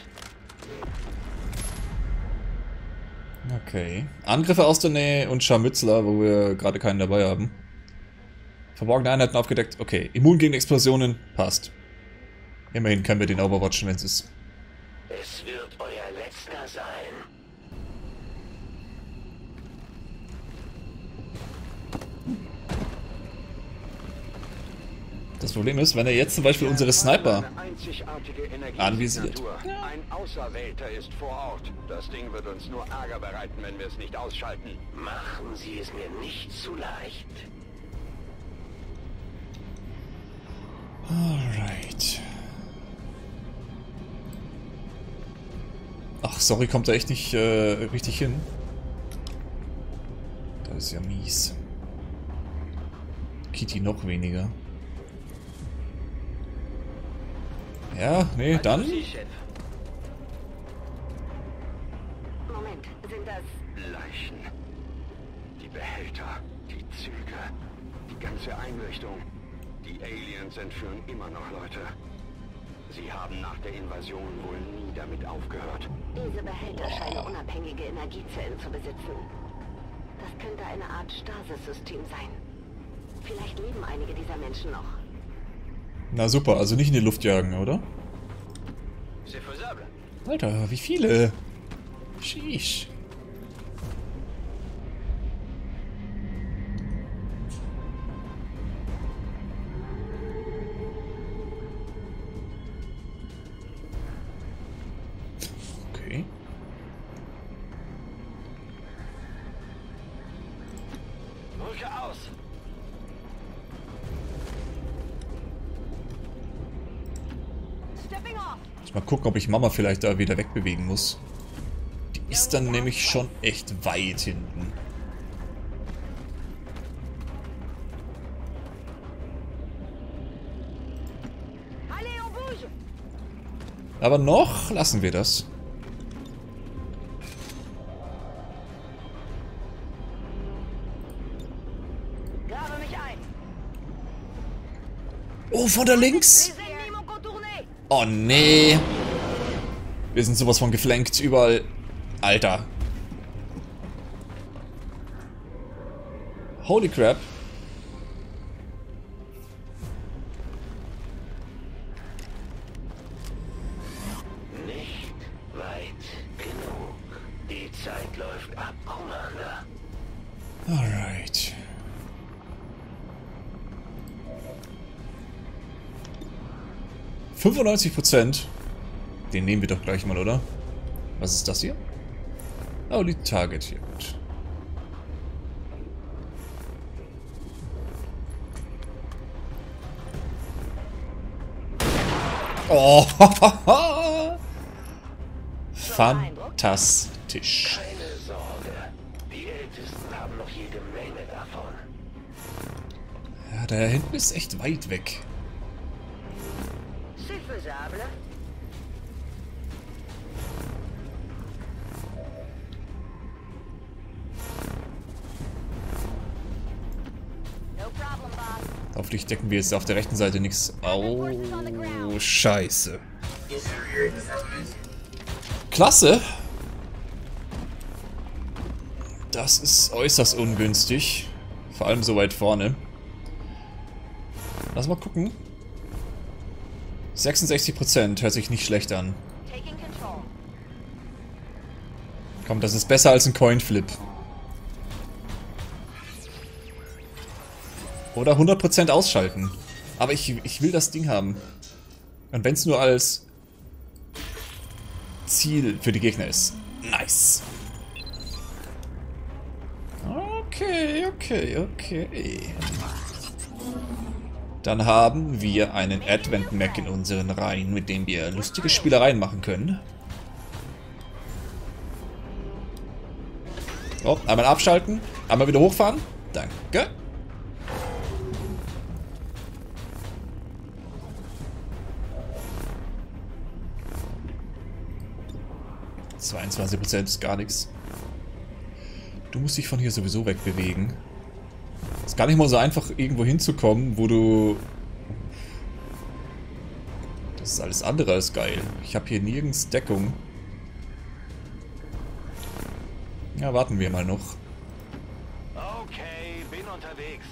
Speaker 1: Okay. Angriffe aus der Nähe und Scharmützler, wo wir gerade keinen dabei haben. Verborgene Einheiten aufgedeckt. Okay. Immun gegen Explosionen. Passt. Immerhin können wir den overwatchen, wenn es ist.
Speaker 4: Es wird euer letzter sein.
Speaker 1: Das Problem ist, wenn er jetzt zum Beispiel unsere Sniper
Speaker 2: Eine einzigartige Energiesignatur.
Speaker 1: anvisiert.
Speaker 2: Ein Auserwählter ist vor Ort. Das Ding wird uns nur Ärger bereiten, wenn wir es nicht ausschalten.
Speaker 4: Machen Sie es mir nicht zu leicht.
Speaker 1: Alright. Ach, sorry, kommt da echt nicht äh, richtig hin. Das ist ja mies. Kitty noch weniger. Ja, nee, dann.
Speaker 4: Sie, Chef.
Speaker 5: Moment, sind das...
Speaker 2: Leichen. Die Behälter. Die Züge. Die ganze Einrichtung. Die Aliens entführen immer noch Leute. Sie haben nach der Invasion wohl nie damit aufgehört.
Speaker 5: Diese Behälter scheinen unabhängige Energiezellen zu besitzen. Das könnte eine Art Stasis-System sein. Vielleicht leben einige dieser Menschen noch.
Speaker 1: Na super, also nicht in die Luft jagen, oder?
Speaker 4: C'est faisable.
Speaker 1: Alter, wie viele? Sheesh. Okay.
Speaker 4: Rücke aus.
Speaker 3: Stepping off.
Speaker 1: Mal gucken, ob ich Mama vielleicht da wieder wegbewegen muss. Die ist dann nämlich schon echt weit hinten.
Speaker 3: Allez, on bouge.
Speaker 1: Aber noch lassen wir das.
Speaker 3: Grabe mich ein.
Speaker 1: Oh, von da links.
Speaker 3: Les ennemis m'ont contourné.
Speaker 1: Oh nee. Wir sind sowas von geflankt überall. Alter. Holy crap.
Speaker 4: Nicht weit genug. Die Zeit läuft ab, Commander.
Speaker 1: Alright. fünfundneunzig Prozent. Den nehmen wir doch gleich mal, oder? Was ist das hier? Oh, die Target hier. Gut. Oh, fantastisch.
Speaker 4: Keine Sorge. Die Ältesten haben noch jede Menge davon.
Speaker 1: Ja, da hinten ist echt weit weg.
Speaker 3: C'est faisable. No problem, boss.
Speaker 1: Hoffentlich decken wir jetzt auf der rechten Seite nichts. Oh, scheiße. Klasse. Das ist äußerst ungünstig. Vor allem so weit vorne. Lass mal gucken. sechsundsechzig Prozent hört sich nicht schlecht an.
Speaker 3: Taking control.
Speaker 1: Komm, das ist besser als ein Coinflip. Oder hundert Prozent ausschalten. Aber ich, ich will das Ding haben. Und wenn es nur als Ziel für die Gegner ist. Nice. Okay, okay. Dann haben wir einen Advent-Mac in unseren Reihen, mit dem wir lustige Spielereien machen können. Oh, einmal abschalten, einmal wieder hochfahren. Danke. zweiundzwanzig Prozent ist gar nichts. Du musst dich von hier sowieso wegbewegen. Ist gar nicht mal so einfach, irgendwo hinzukommen, wo du... Das ist alles andere als geil. Ich habe hier nirgends Deckung. Ja, warten wir mal noch.
Speaker 2: Okay, bin unterwegs.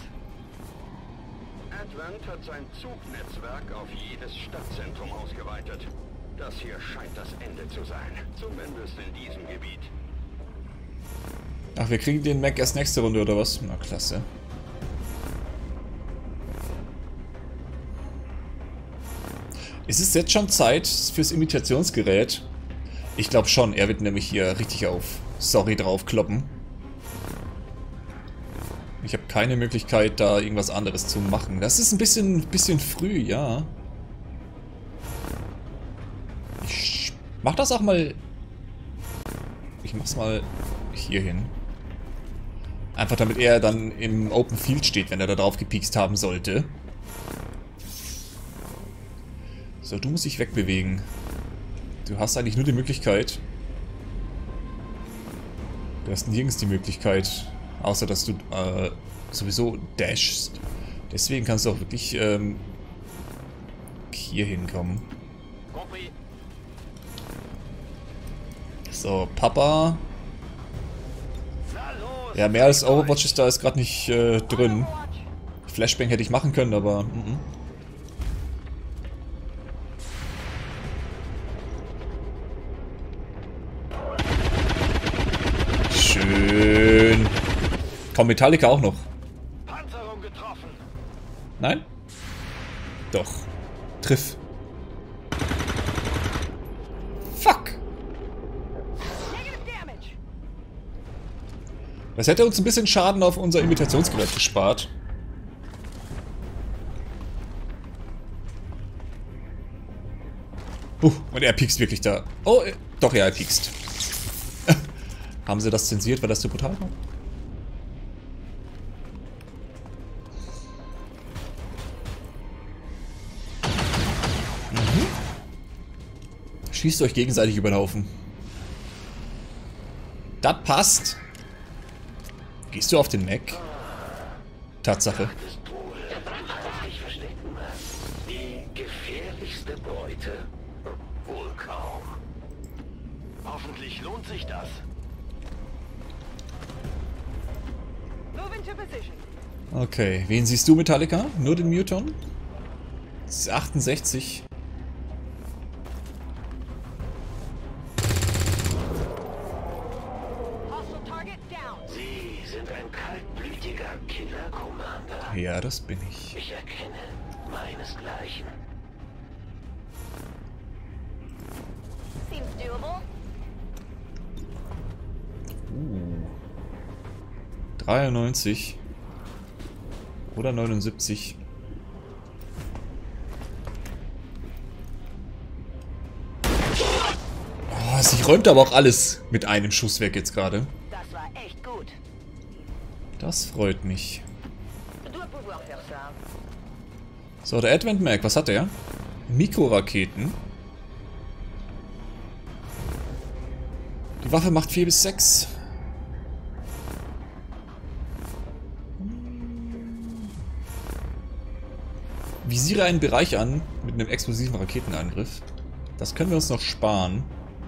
Speaker 2: Advent hat sein Zugnetzwerk auf jedes Stadtzentrum ausgeweitet. Das hier scheint das Ende zu sein. Zumindest in diesem Gebiet.
Speaker 1: Ach, wir kriegen den Mac erst nächste Runde, oder was? Na, klasse. Ist es jetzt schon Zeit fürs Imitationsgerät? Ich glaube schon. Er wird nämlich hier richtig auf Sorry draufkloppen. Ich habe keine Möglichkeit, da irgendwas anderes zu machen. Das ist ein bisschen, bisschen früh, ja. Ich mach das auch mal... Ich mach's mal hier hin. Einfach damit er dann im Open Field steht, wenn er da drauf gepiekst haben sollte. So, du musst dich wegbewegen. Du hast eigentlich nur die Möglichkeit... Du hast nirgends die Möglichkeit, außer dass du äh, sowieso dashst. Deswegen kannst du auch wirklich ähm, hier hinkommen. So, Papa. Ja, mehr als Overwatch ist da ist gerade nicht äh, drin. Flashbang hätte ich machen können, aber... Mm-mm. Schön. Komm, Metallica auch noch.
Speaker 2: Panzerung getroffen.
Speaker 1: Nein? Doch. Triff. Fuck. Das hätte uns ein bisschen Schaden auf unser Imitationsgerät gespart. Uh, und er piekst wirklich da. Oh, äh, doch, ja, er piekst. Haben sie das zensiert, weil das zu brutal war? Mhm. Schießt euch gegenseitig über den Haufen. Das passt. Gehst du auf den Mac? Tatsache.
Speaker 2: Die gefährlichste Beute? Wohl kaum. Hoffentlich lohnt sich das.
Speaker 1: Okay, wen siehst du, Metallica? Nur den Muton? Das ist achtundsechzig.
Speaker 2: Sie sind ein kaltblütiger Killer, Commander.
Speaker 1: Ja, das bin ich.
Speaker 2: Ich erkenne meinesgleichen.
Speaker 3: Seems doable.
Speaker 1: Uh. dreiundneunzig. Oder neunundsiebzig. Oh, sie räumt aber auch alles mit einem Schuss weg jetzt gerade.
Speaker 3: Das war echt gut.
Speaker 1: Das freut mich.
Speaker 3: Du dois pouvoir faire ça.
Speaker 1: So, der Advent Mac, was hat er? Mikroraketen. Die Waffe macht vier bis sechs. Visiere einen Bereich an mit einem explosiven Raketenangriff. Das können wir uns noch sparen.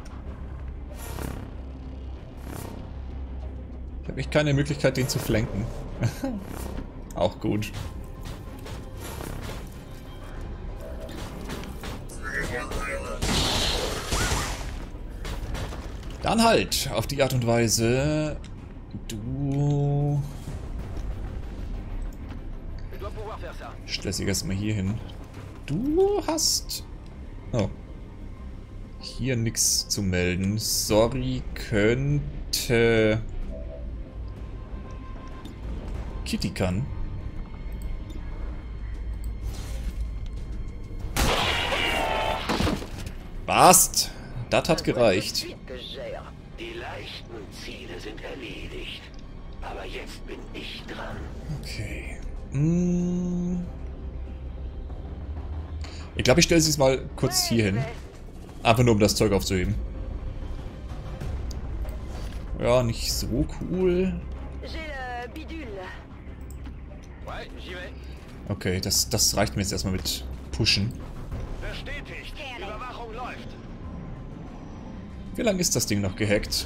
Speaker 1: Ich habe echt keine Möglichkeit, den zu flanken. Auch gut. Dann halt, auf die Art und Weise. Du... Ich stelle sie erstmal hier hin. Du hast... Oh. Hier nichts zu melden. Sorry, könnte... Kitty kann. Passt. Das hat gereicht.
Speaker 4: Die leichten Ziele sind erledigt. Aber jetzt bin ich dran.
Speaker 1: Okay. Hm. Ich glaube, ich stelle sie mal kurz hier hin. Einfach nur, um das Zeug aufzuheben. Ja, nicht so cool. Okay, das, das reicht mir jetzt erstmal mit Pushen.
Speaker 2: Bestätigt. Überwachung läuft.
Speaker 1: Wie lange ist das Ding noch gehackt?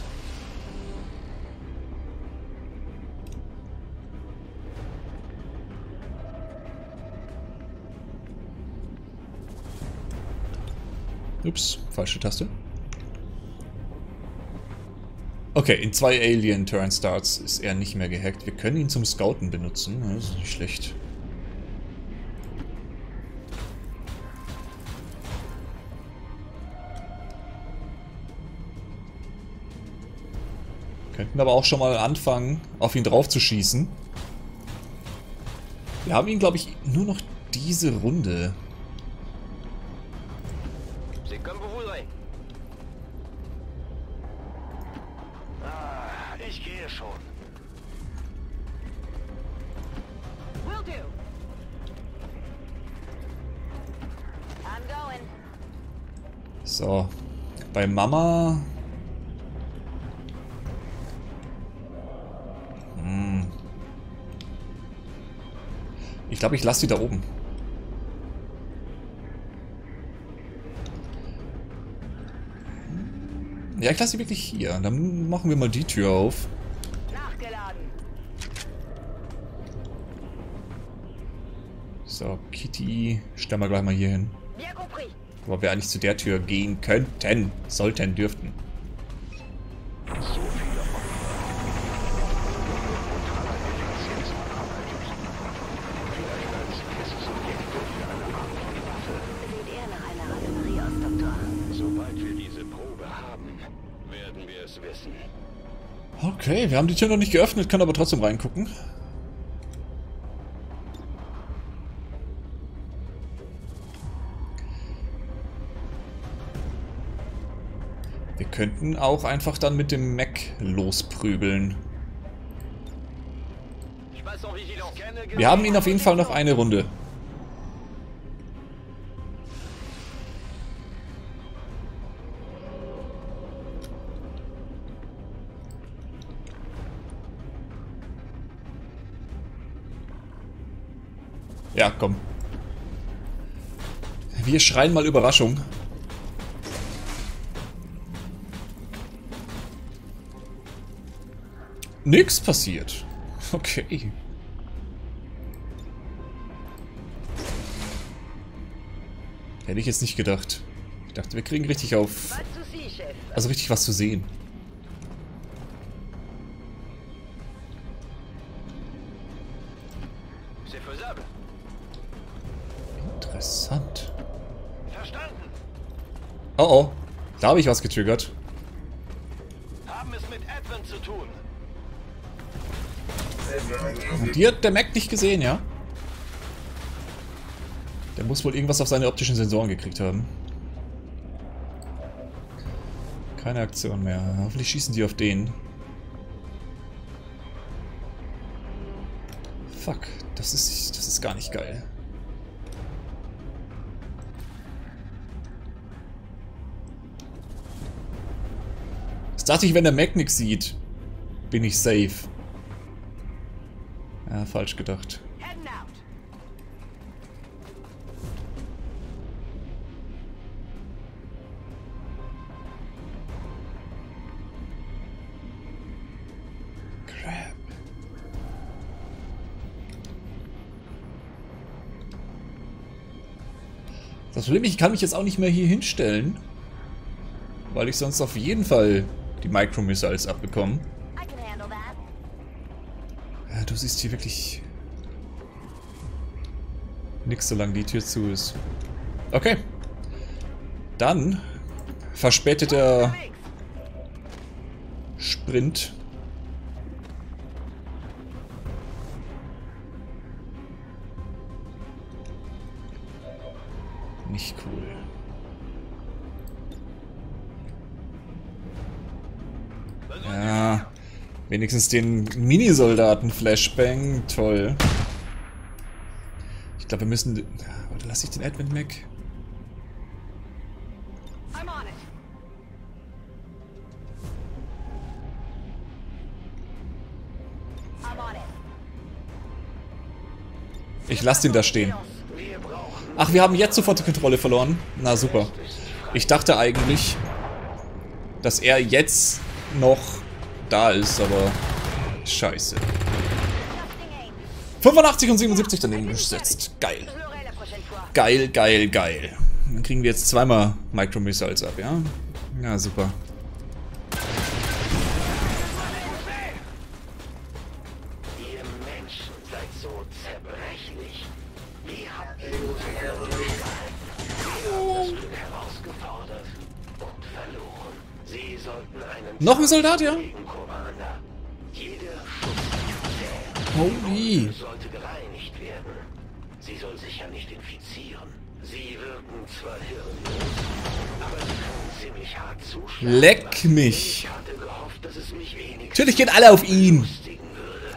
Speaker 1: Ups, falsche Taste. Okay, in zwei Alien Turn Starts ist er nicht mehr gehackt. Wir können ihn zum Scouten benutzen. Das ist nicht schlecht. Könnten aber auch schon mal anfangen, auf ihn drauf zu schießen. Wir haben ihn, glaube ich, nur noch diese Runde.
Speaker 2: Ah, ich gehe schon.
Speaker 3: Will do. I'm going.
Speaker 1: So, bei Mama... Hm. Ich glaube, ich lasse sie da oben. Ja, ich lasse sie wirklich hier. Dann machen wir mal die Tür auf.
Speaker 3: Nachgeladen.
Speaker 1: So, Kitty, stellen wir gleich mal hier hin.
Speaker 3: Bien compris.
Speaker 1: Wo wir eigentlich zu der Tür gehen könnten. Sollten, dürften.
Speaker 5: Sieht eher nach einer Raffinerie aus, Doktor.
Speaker 2: Sobald wir diese Probe haben, werden wir es wissen.
Speaker 1: Okay, wir haben die Tür noch nicht geöffnet, können aber trotzdem reingucken. Wir könnten auch einfach dann mit dem Mac losprügeln. Wir haben ihn auf jeden Fall noch eine Runde. Ja, komm. Wir schreien mal Überraschung. Nix passiert. Okay. Hätte ich jetzt nicht gedacht. Ich dachte, wir kriegen richtig auf... Also richtig was zu sehen. Interessant.
Speaker 2: Verstanden.
Speaker 1: Oh oh. Da habe ich was getriggert.
Speaker 2: Haben es mit Advent zu tun.
Speaker 1: Die hat der Mac nicht gesehen, ja? Der muss wohl irgendwas auf seine optischen Sensoren gekriegt haben. Keine Aktion mehr. Hoffentlich schießen die auf den. Fuck. Das ist, das ist gar nicht geil. Das dachte ich, wenn der Mac nichts sieht, bin ich safe. Ja, falsch gedacht.
Speaker 3: Heading out.
Speaker 1: Crap. Das Problem ist, ich kann mich jetzt auch nicht mehr hier hinstellen, weil ich sonst auf jeden Fall die Micro-Missiles abbekomme.
Speaker 3: I can handle that.
Speaker 1: Ja, du siehst hier wirklich nix, solange die Tür zu ist. Okay. Dann verspäteter Sprint. Nicht cool. Ja, wenigstens den Minisoldaten-Flashbang. Toll. Ich glaube, wir müssen... Oder lasse ich den Advent Mac?
Speaker 3: I'm on it. I'm on it.
Speaker 1: Ich lasse den da stehen. Ach, wir haben jetzt sofort die Kontrolle verloren. Na super. Ich dachte eigentlich, dass er jetzt noch da ist, aber scheiße. fünfundachtzig und siebenundsiebzig daneben gesetzt. Geil. Geil, geil, geil. Dann kriegen wir jetzt zweimal Micro-Missiles ab, ja? Ja, super.
Speaker 4: Ihr Menschen seid so zerbrechlich. Wie habt ihr unsere Möglichkeit? Wir haben das Glück herausgefordert und verloren. Sie sollten einen...
Speaker 1: Noch ein Soldat, ja?
Speaker 4: Commander. Jeder Schuss
Speaker 1: Holy.
Speaker 4: sollte gereinigt werden. Sie soll sich ja nicht infizieren. Sie wirken zwar hirnlos, aber sie können ziemlich hart zuschlagen.
Speaker 1: Leck mich.
Speaker 4: Ich hatte gehofft, dass es mich wenigstens
Speaker 1: Natürlich gehen alle auf ihn.
Speaker 4: belustigen würde.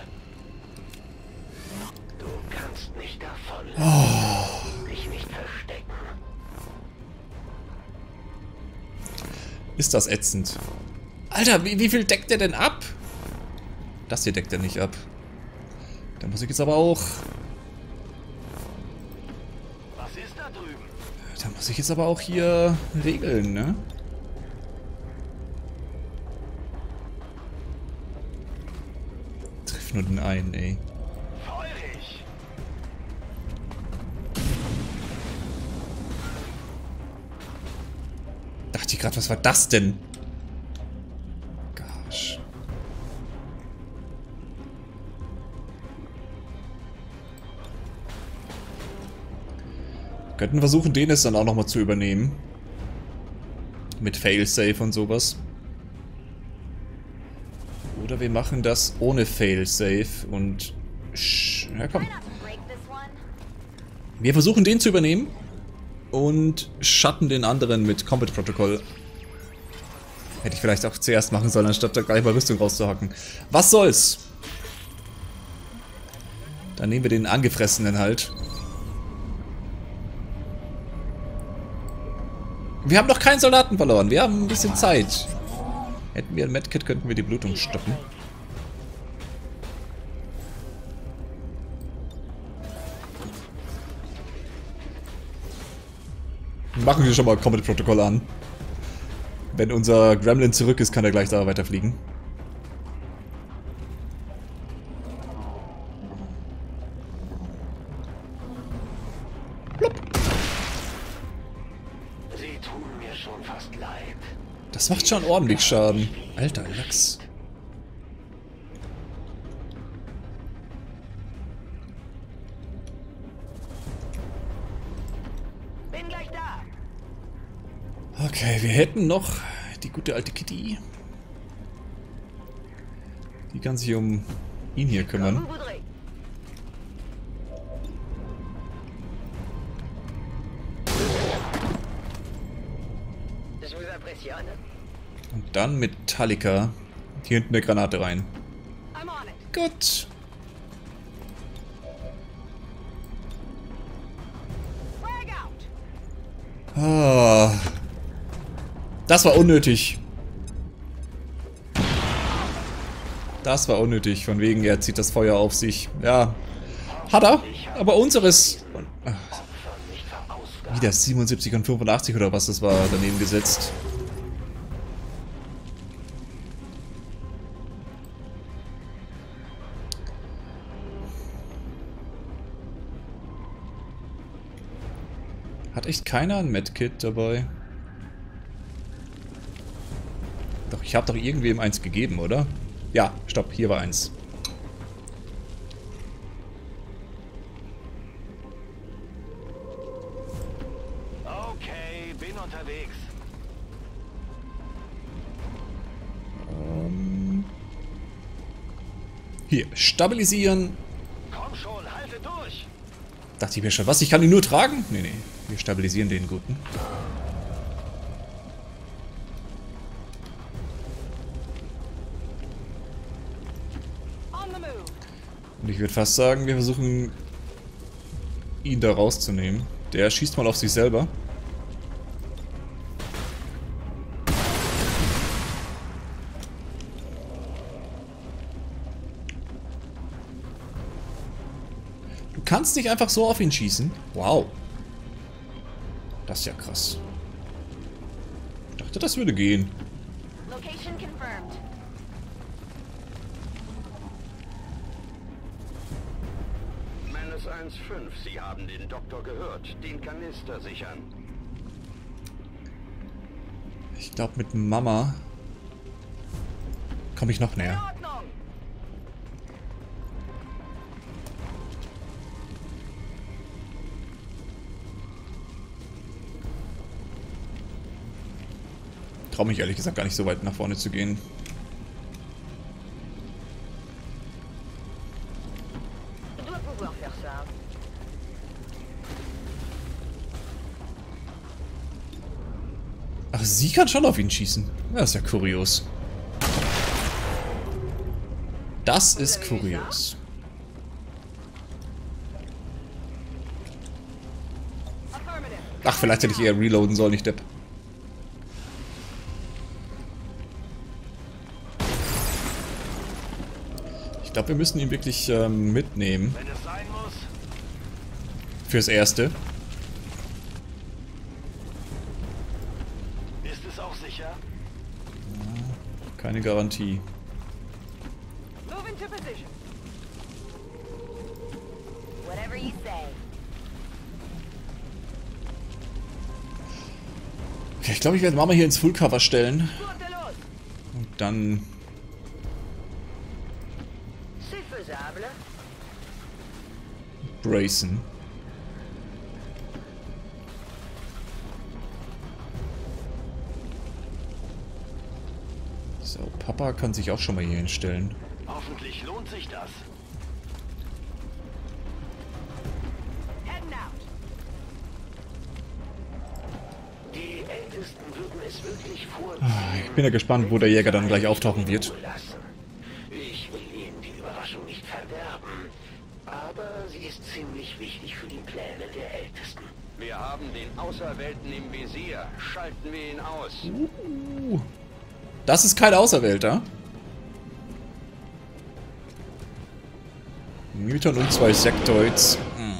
Speaker 4: Du kannst nicht davonlaufen. Dich nicht verstecken.
Speaker 1: Ist das ätzend. Alter, wie, wie viel deckt der denn ab? Das hier deckt er nicht ab. Da muss ich jetzt aber auch...
Speaker 4: Was ist da drüben?
Speaker 1: Da muss ich jetzt aber auch hier regeln, ne? Triff nur den einen, ey.
Speaker 4: Feurig!
Speaker 1: Dachte ich gerade, was war das denn? Gosh. Könnten versuchen, den es dann auch nochmal zu übernehmen. Mit Failsafe und sowas. Oder wir machen das ohne Failsafe und... Sch ja, komm. Wir versuchen, den zu übernehmen. Und schatten den anderen mit Combat Protocol. Hätte ich vielleicht auch zuerst machen sollen, anstatt da gleich mal Rüstung rauszuhacken. Was soll's? Dann nehmen wir den Angefressenen halt. Wir haben noch keinen Soldaten verloren. Wir haben ein bisschen Zeit. Hätten wir ein Medkit, könnten wir die Blutung stoppen. Machen wir schon mal Combat Protocol an. Wenn unser Gremlin zurück ist, kann er gleich da weiterfliegen. Blub.
Speaker 4: Sie tun mir schon fast leid.
Speaker 1: Das macht schon ordentlich Schaden. Alter Lachs.
Speaker 3: Bin gleich da.
Speaker 1: Okay, wir hätten noch die gute alte Kitty. Die kann sich um ihn hier kümmern. Und dann mit Metallica hier hinten eine Granate rein. Gut. Ah. Das war unnötig. Das war unnötig. Von wegen, er zieht das Feuer auf sich. Ja. Hat er. Aber unseres... Wieder siebenundsiebzig und fünfundachtzig oder was das war daneben gesetzt. Hat echt keiner ein Medkit dabei? Doch, ich habe doch irgendwem eins gegeben, oder? Ja, stopp, hier war eins.
Speaker 4: Okay, bin unterwegs.
Speaker 1: Ähm, hier, stabilisieren.
Speaker 4: Komm schon, halte durch.
Speaker 1: Dachte ich mir schon. Was? Ich kann ihn nur tragen? Nee, nee. Wir stabilisieren den Guten. Und ich würde fast sagen, wir versuchen, ihn da rauszunehmen. Der schießt mal auf sich selber. Du kannst nicht einfach so auf ihn schießen. Wow. Das ist ja krass. Ich dachte, das würde gehen.
Speaker 3: Location confirmed.
Speaker 2: Menace eins fünf, Sie haben den Doktor gehört. Den Kanister sichern.
Speaker 1: Ich glaube, mit Mama komme ich noch näher. Traue mich ehrlich gesagt gar nicht so weit nach vorne zu gehen. Ach, sie kann schon auf ihn schießen. Das ist ja kurios. Das ist kurios. Ach, vielleicht hätte ich eher reloaden sollen, nicht Depp. Ich glaube, wir müssen ihn wirklich ähm, mitnehmen.
Speaker 2: Wenn es sein muss.
Speaker 1: Fürs Erste.
Speaker 2: Ist es auch sicher?
Speaker 1: Keine Garantie.
Speaker 3: Move into position. Whatever you say.
Speaker 1: Okay, ich glaube, ich werde Mama hier ins Fullcover stellen. Und dann... bracen. So, Papa kann sich auch schon mal hier hinstellen.
Speaker 2: Hoffentlich lohnt sich das.
Speaker 4: Die Ältesten würden es wirklich vorziehen.
Speaker 1: Ich bin ja gespannt, wo der Jäger dann gleich auftauchen wird.
Speaker 4: Ich will Ihnen die Überraschung nicht verderben, aber sie ist ziemlich wichtig für die Pläne der Ältesten.
Speaker 2: Wir haben den Auserwählten im Visier. Schalten wir ihn aus.
Speaker 1: Uh, das ist kein Auserwählter. Mython und zwei Sektoids. Hm.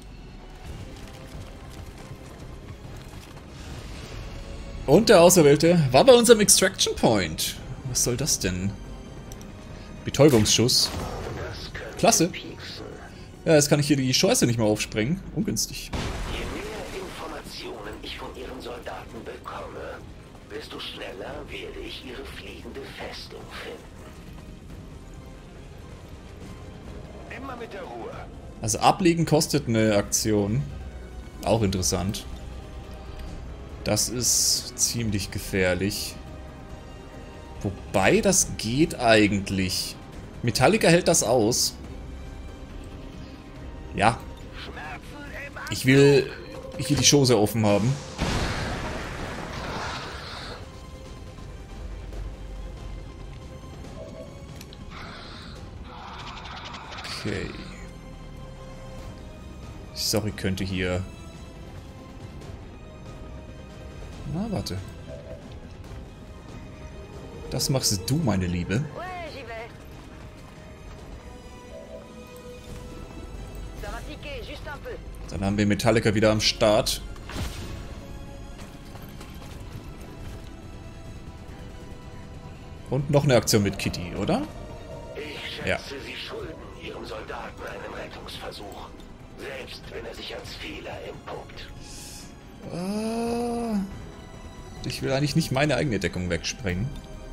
Speaker 1: Und der Auserwählte war bei unserem Extraction Point. Was soll das denn? Betäubungsschuss. Klasse. Ja, jetzt kann ich hier die Scheiße nicht mehr aufsprengen. Ungünstig.
Speaker 4: Je mehr Informationen ich von Ihren Soldaten bekomme, desto schneller werde ich Ihre fliegende Festung finden.
Speaker 2: Immer mit der Ruhe.
Speaker 1: Also ablegen kostet eine Aktion. Auch interessant. Das ist ziemlich gefährlich. Wobei, das geht eigentlich. Metallica hält das aus. Ja. Ich will hier die Chose offen haben. Okay. Sorry, könnte hier... Na, warte. Das machst du, meine Liebe.
Speaker 3: Ouais, j'y vais. Ça va piquer, juste un peu.
Speaker 1: Dann haben wir Metallica wieder am Start. Und noch eine Aktion mit Kitty, oder?
Speaker 4: Ich schätze,
Speaker 1: Ja.
Speaker 4: Sie schulden Ihrem Soldaten einen Rettungsversuch. Selbst wenn er sich als Fehler entpuppt.
Speaker 1: Äh, ich will eigentlich nicht meine eigene Deckung wegsprengen.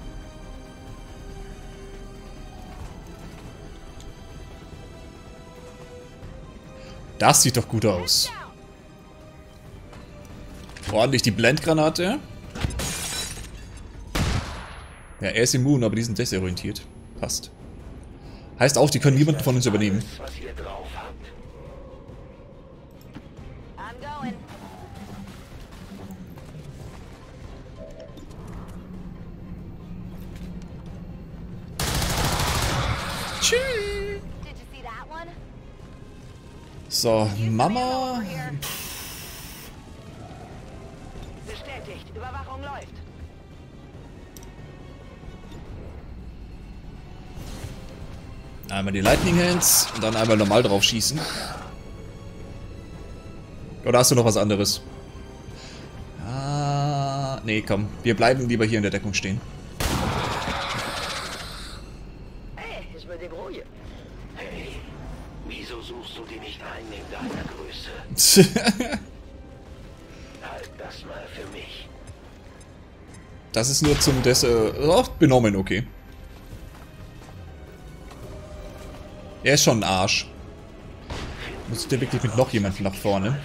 Speaker 1: Das sieht doch gut aus. Ordentlich die Blendgranate. Ja, er ist immun, aber die sind desorientiert. Passt. Heißt auch, die können niemanden von uns übernehmen.
Speaker 4: Was ihr drauf habt.
Speaker 3: I'm going.
Speaker 1: Tschüss.
Speaker 3: Did you see that one?
Speaker 1: So, Mama.
Speaker 3: Bestätigt. Überwachung läuft.
Speaker 1: Einmal die Lightning Hands und dann einmal normal drauf schießen. Oder hast du noch was anderes? Ah, nee, komm. Wir bleiben lieber hier in der Deckung stehen.
Speaker 3: Hey, ich will die Gruje.
Speaker 4: Hey, wieso suchst du die nicht ein in deiner Größe? Halt das mal für mich.
Speaker 1: Das ist nur zum Des... Äh, oh, benommen, okay. Er ist schon ein Arsch. Muss der wirklich mit noch jemandem nach vorne?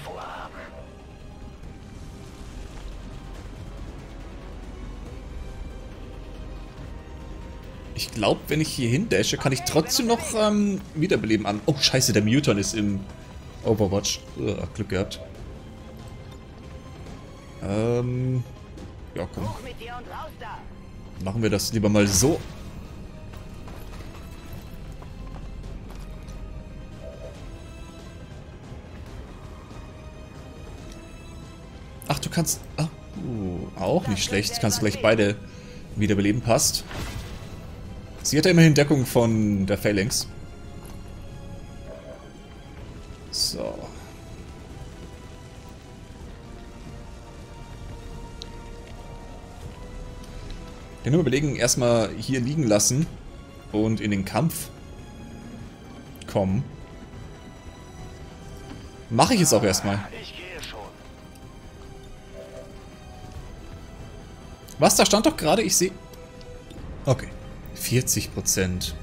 Speaker 1: Ich glaube, wenn ich hier hindashe, kann ich trotzdem noch ähm, wiederbeleben an. Oh, scheiße, der Muton ist im Overwatch. Ugh, Glück gehabt. Ähm... Ja, komm.
Speaker 3: Hoch mit dir und raus da.
Speaker 1: Machen wir das lieber mal so. Ach, du kannst... Ah, uh, auch nicht schlecht. Kannst du gleich beide wiederbeleben. Passt. Sie hat ja immerhin Deckung von der Phalanx. So. Den überlegen, erstmal hier liegen lassen und in den Kampf kommen. Mache ich jetzt auch erstmal.
Speaker 4: Ich gehe schon.
Speaker 1: Was? Da stand doch gerade, ich sehe... Okay. vierzig Prozent.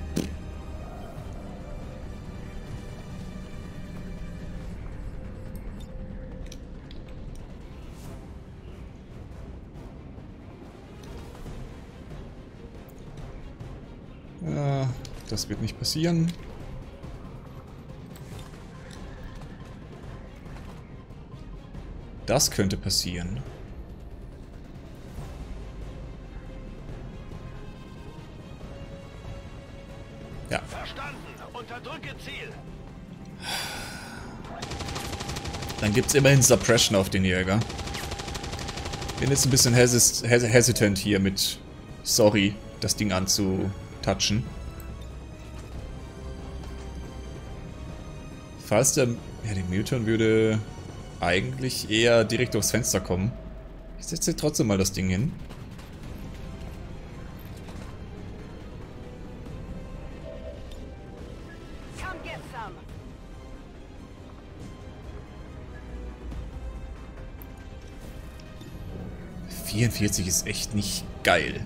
Speaker 1: Ja, das wird nicht passieren. Das könnte passieren. Ja.
Speaker 4: Verstanden. Unterdrücke Ziel.
Speaker 1: Dann gibt es immerhin Suppression auf den Jäger. Bin jetzt ein bisschen hesis hes hesitant hier mit Sorry, das Ding anzutatschen. Falls der... Ja, der Muton würde eigentlich eher direkt aufs Fenster kommen. Ich setze trotzdem mal das Ding hin.
Speaker 3: Come get some.
Speaker 1: vierundvierzig ist echt nicht geil.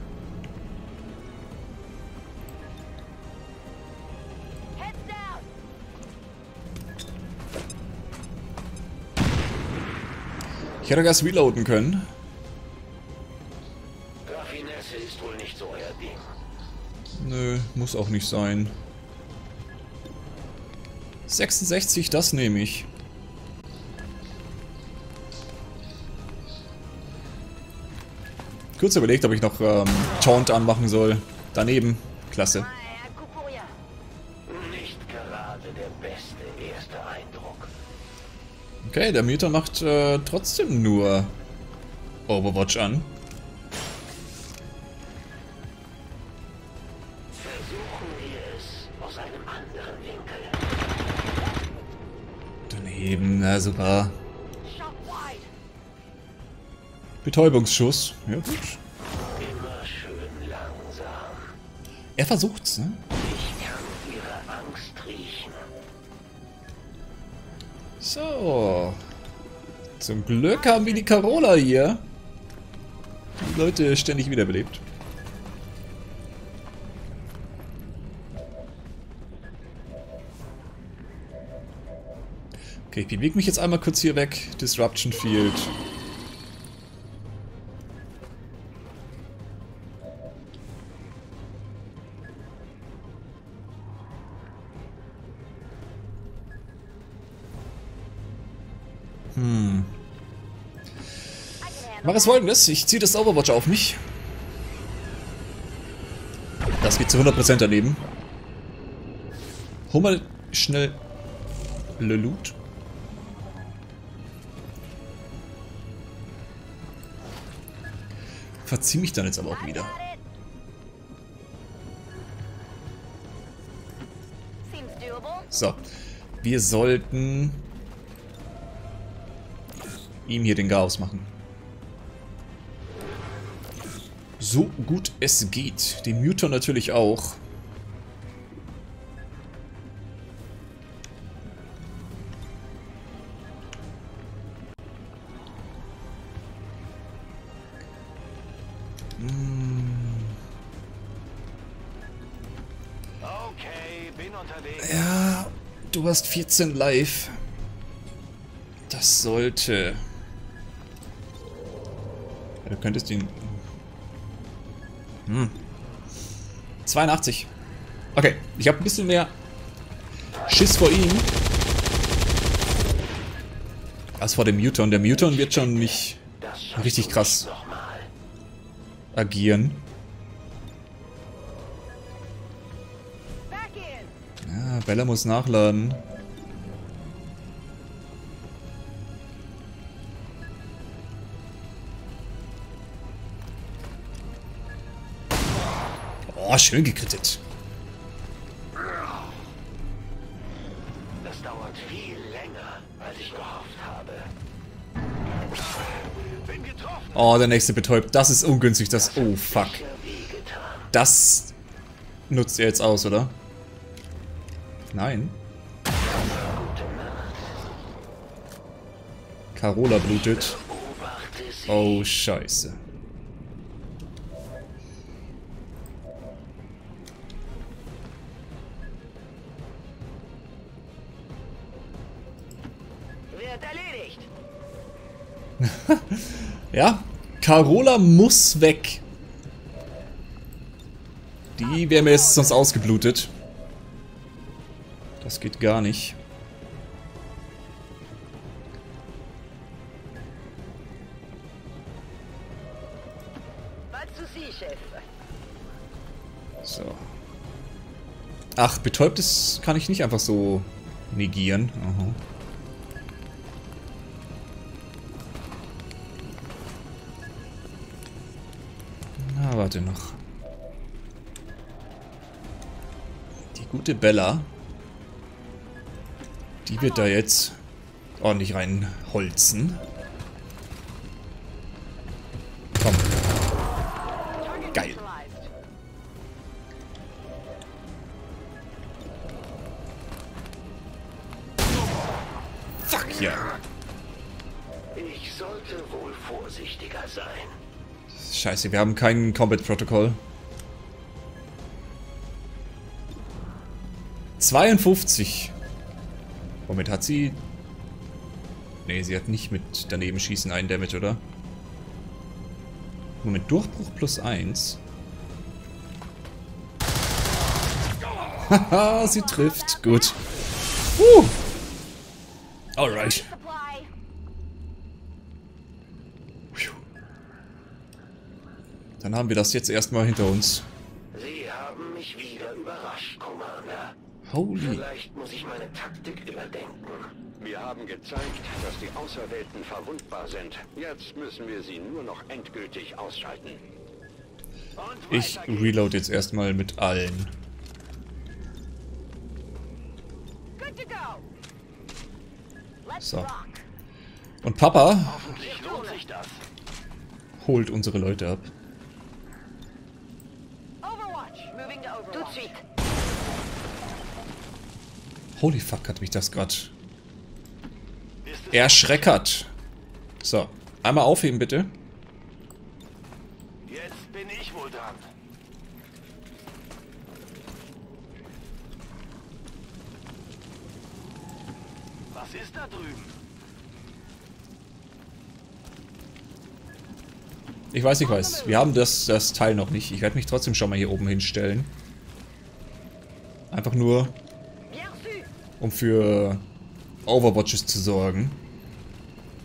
Speaker 3: Heads down.
Speaker 1: Ich hätte erst reloaden können.
Speaker 4: Raffinesse ist wohl nicht so euer Ding.
Speaker 1: Nö, muss auch nicht sein. sechsundsechzig, das nehme ich. Kurz überlegt, ob ich noch ähm, Taunt anmachen soll. Daneben. Klasse.
Speaker 3: Ah, guck por allá.
Speaker 4: Nicht gerade der beste erste Eindruck.
Speaker 1: Okay, der Muton macht äh, trotzdem nur Overwatch an.
Speaker 4: Versuchen wir es aus einem anderen Winkel.
Speaker 1: Daneben, na super.
Speaker 3: Shot wide.
Speaker 1: Betäubungsschuss. Ja, gut.
Speaker 4: Immer schön langsam.
Speaker 1: Er versucht's, ne?
Speaker 4: Ich kann ihre Angst riechen.
Speaker 1: So. Zum Glück haben wir die Carola hier. Die Leute ständig wiederbelebt. Okay, ich bewege mich jetzt einmal kurz hier weg. Disruption Field. Hm. Mach es folgendes, ich ziehe das Overwatch auf mich. Das geht zu hundert Prozent daneben. Hol mal schnell Le Loot. Verzieh mich dann jetzt aber auch wieder. So. Wir sollten ihm hier den Chaos machen. So gut es geht. Den Mutor natürlich auch.
Speaker 2: Okay, bin unterwegs.
Speaker 1: Ja, du hast vierzehn live. Das sollte... Ja, du könntest ihn... Hm. zweiundachtzig. Okay, ich habe ein bisschen mehr Schiss vor ihm als vor dem Muton. Der Muton wird schon nicht richtig krass agieren. Ja, Bella muss nachladen. Oh, schön gekrittet.
Speaker 4: Das dauert viel länger, als ich gehofft habe.
Speaker 2: Bin getroffen.
Speaker 1: Oh, der nächste betäubt. Das ist ungünstig. Das. Oh, fuck. Das nutzt er jetzt aus, oder? Nein. Carola blutet. Oh, scheiße.
Speaker 3: Wird erledigt.
Speaker 1: Ja, Carola muss weg. Die wäre mir jetzt sonst ausgeblutet. Das geht gar nicht.
Speaker 3: Was zu Sie, Chef?
Speaker 1: So. Ach, betäubtes kann ich nicht einfach so negieren. Aha. Na, warte noch. Die gute Bella. Die wird da jetzt ordentlich reinholzen. Komm. Geil. Fuck ja.
Speaker 4: Ich sollte wohl vorsichtiger sein.
Speaker 1: Scheiße, wir haben kein Combat Protocol. zweiundfünfzig. Womit hat sie... Ne, sie hat nicht mit daneben schießen einen Damage, oder? Moment, Durchbruch plus eins. Haha, sie trifft. Gut. Uh. Alright. Dann haben wir das jetzt erstmal hinter uns.
Speaker 4: Sie haben mich wieder überrascht, Commander.
Speaker 1: Holy.
Speaker 4: Vielleicht muss ich meine Taktik überdenken.
Speaker 2: Wir haben gezeigt, dass die Auserwählten verwundbar sind. Jetzt müssen wir sie nur noch endgültig ausschalten. Und
Speaker 1: Ich
Speaker 2: weiter geht's.
Speaker 1: reload jetzt erstmal mit allen.
Speaker 3: Good to go. Let's
Speaker 1: So.
Speaker 3: rock.
Speaker 1: Und Papa
Speaker 2: Hoffentlich lohnt sich das.
Speaker 1: holt unsere Leute ab.
Speaker 3: Overwatch. Moving to Overwatch. Tout de suite.
Speaker 1: Holy fuck, hat mich das grad erschreckert. So, einmal aufheben bitte.
Speaker 2: Jetzt bin ich wohl dran. Was ist da drüben?
Speaker 1: Ich weiß, ich weiß. Wir haben das, das Teil noch nicht. Ich werde mich trotzdem schon mal hier oben hinstellen. Einfach nur,
Speaker 3: Bien reçu.
Speaker 1: um für Overwatches zu sorgen.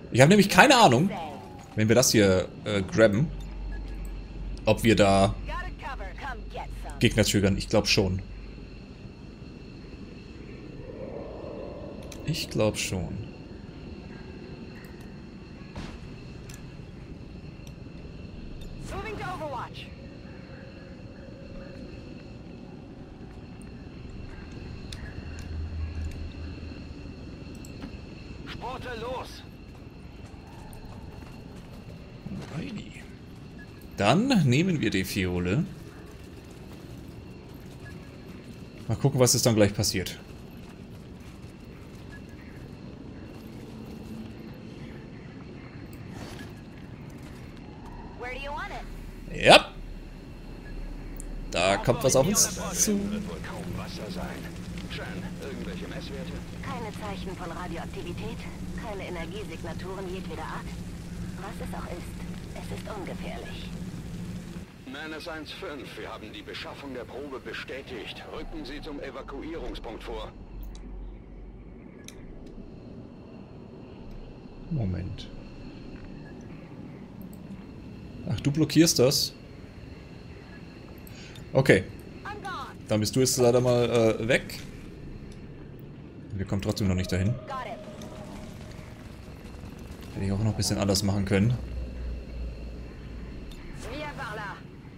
Speaker 1: Ich habe nämlich keine Ahnung, wenn wir das hier äh, grabben, ob wir da Gegner triggern. Ich glaube schon. Ich glaube schon.
Speaker 3: Moving to Overwatch.
Speaker 2: Sporte los!
Speaker 1: Alrighty. Dann nehmen wir die Fiole. Mal gucken, was jetzt dann gleich passiert.
Speaker 3: Where do you want it?
Speaker 1: Ja. Da kommt was auf uns zu.
Speaker 2: Wird wohl kaum Wasser sein. Shan, irgendwelche Messwerte?
Speaker 5: Keine Zeichen von Radioaktivität, keine Energiesignaturen jedweder Art. Was es auch ist, es ist ungefährlich.
Speaker 2: Menace eins fünf, wir haben die Beschaffung der Probe bestätigt. Rücken Sie zum Evakuierungspunkt vor.
Speaker 1: Moment. Ach, du blockierst das? Okay. Dann bist du jetzt leider mal äh, weg. Wir kommen trotzdem noch nicht dahin.
Speaker 3: Got it.
Speaker 1: Hätte ich auch noch ein bisschen anders machen können.
Speaker 3: Via par là.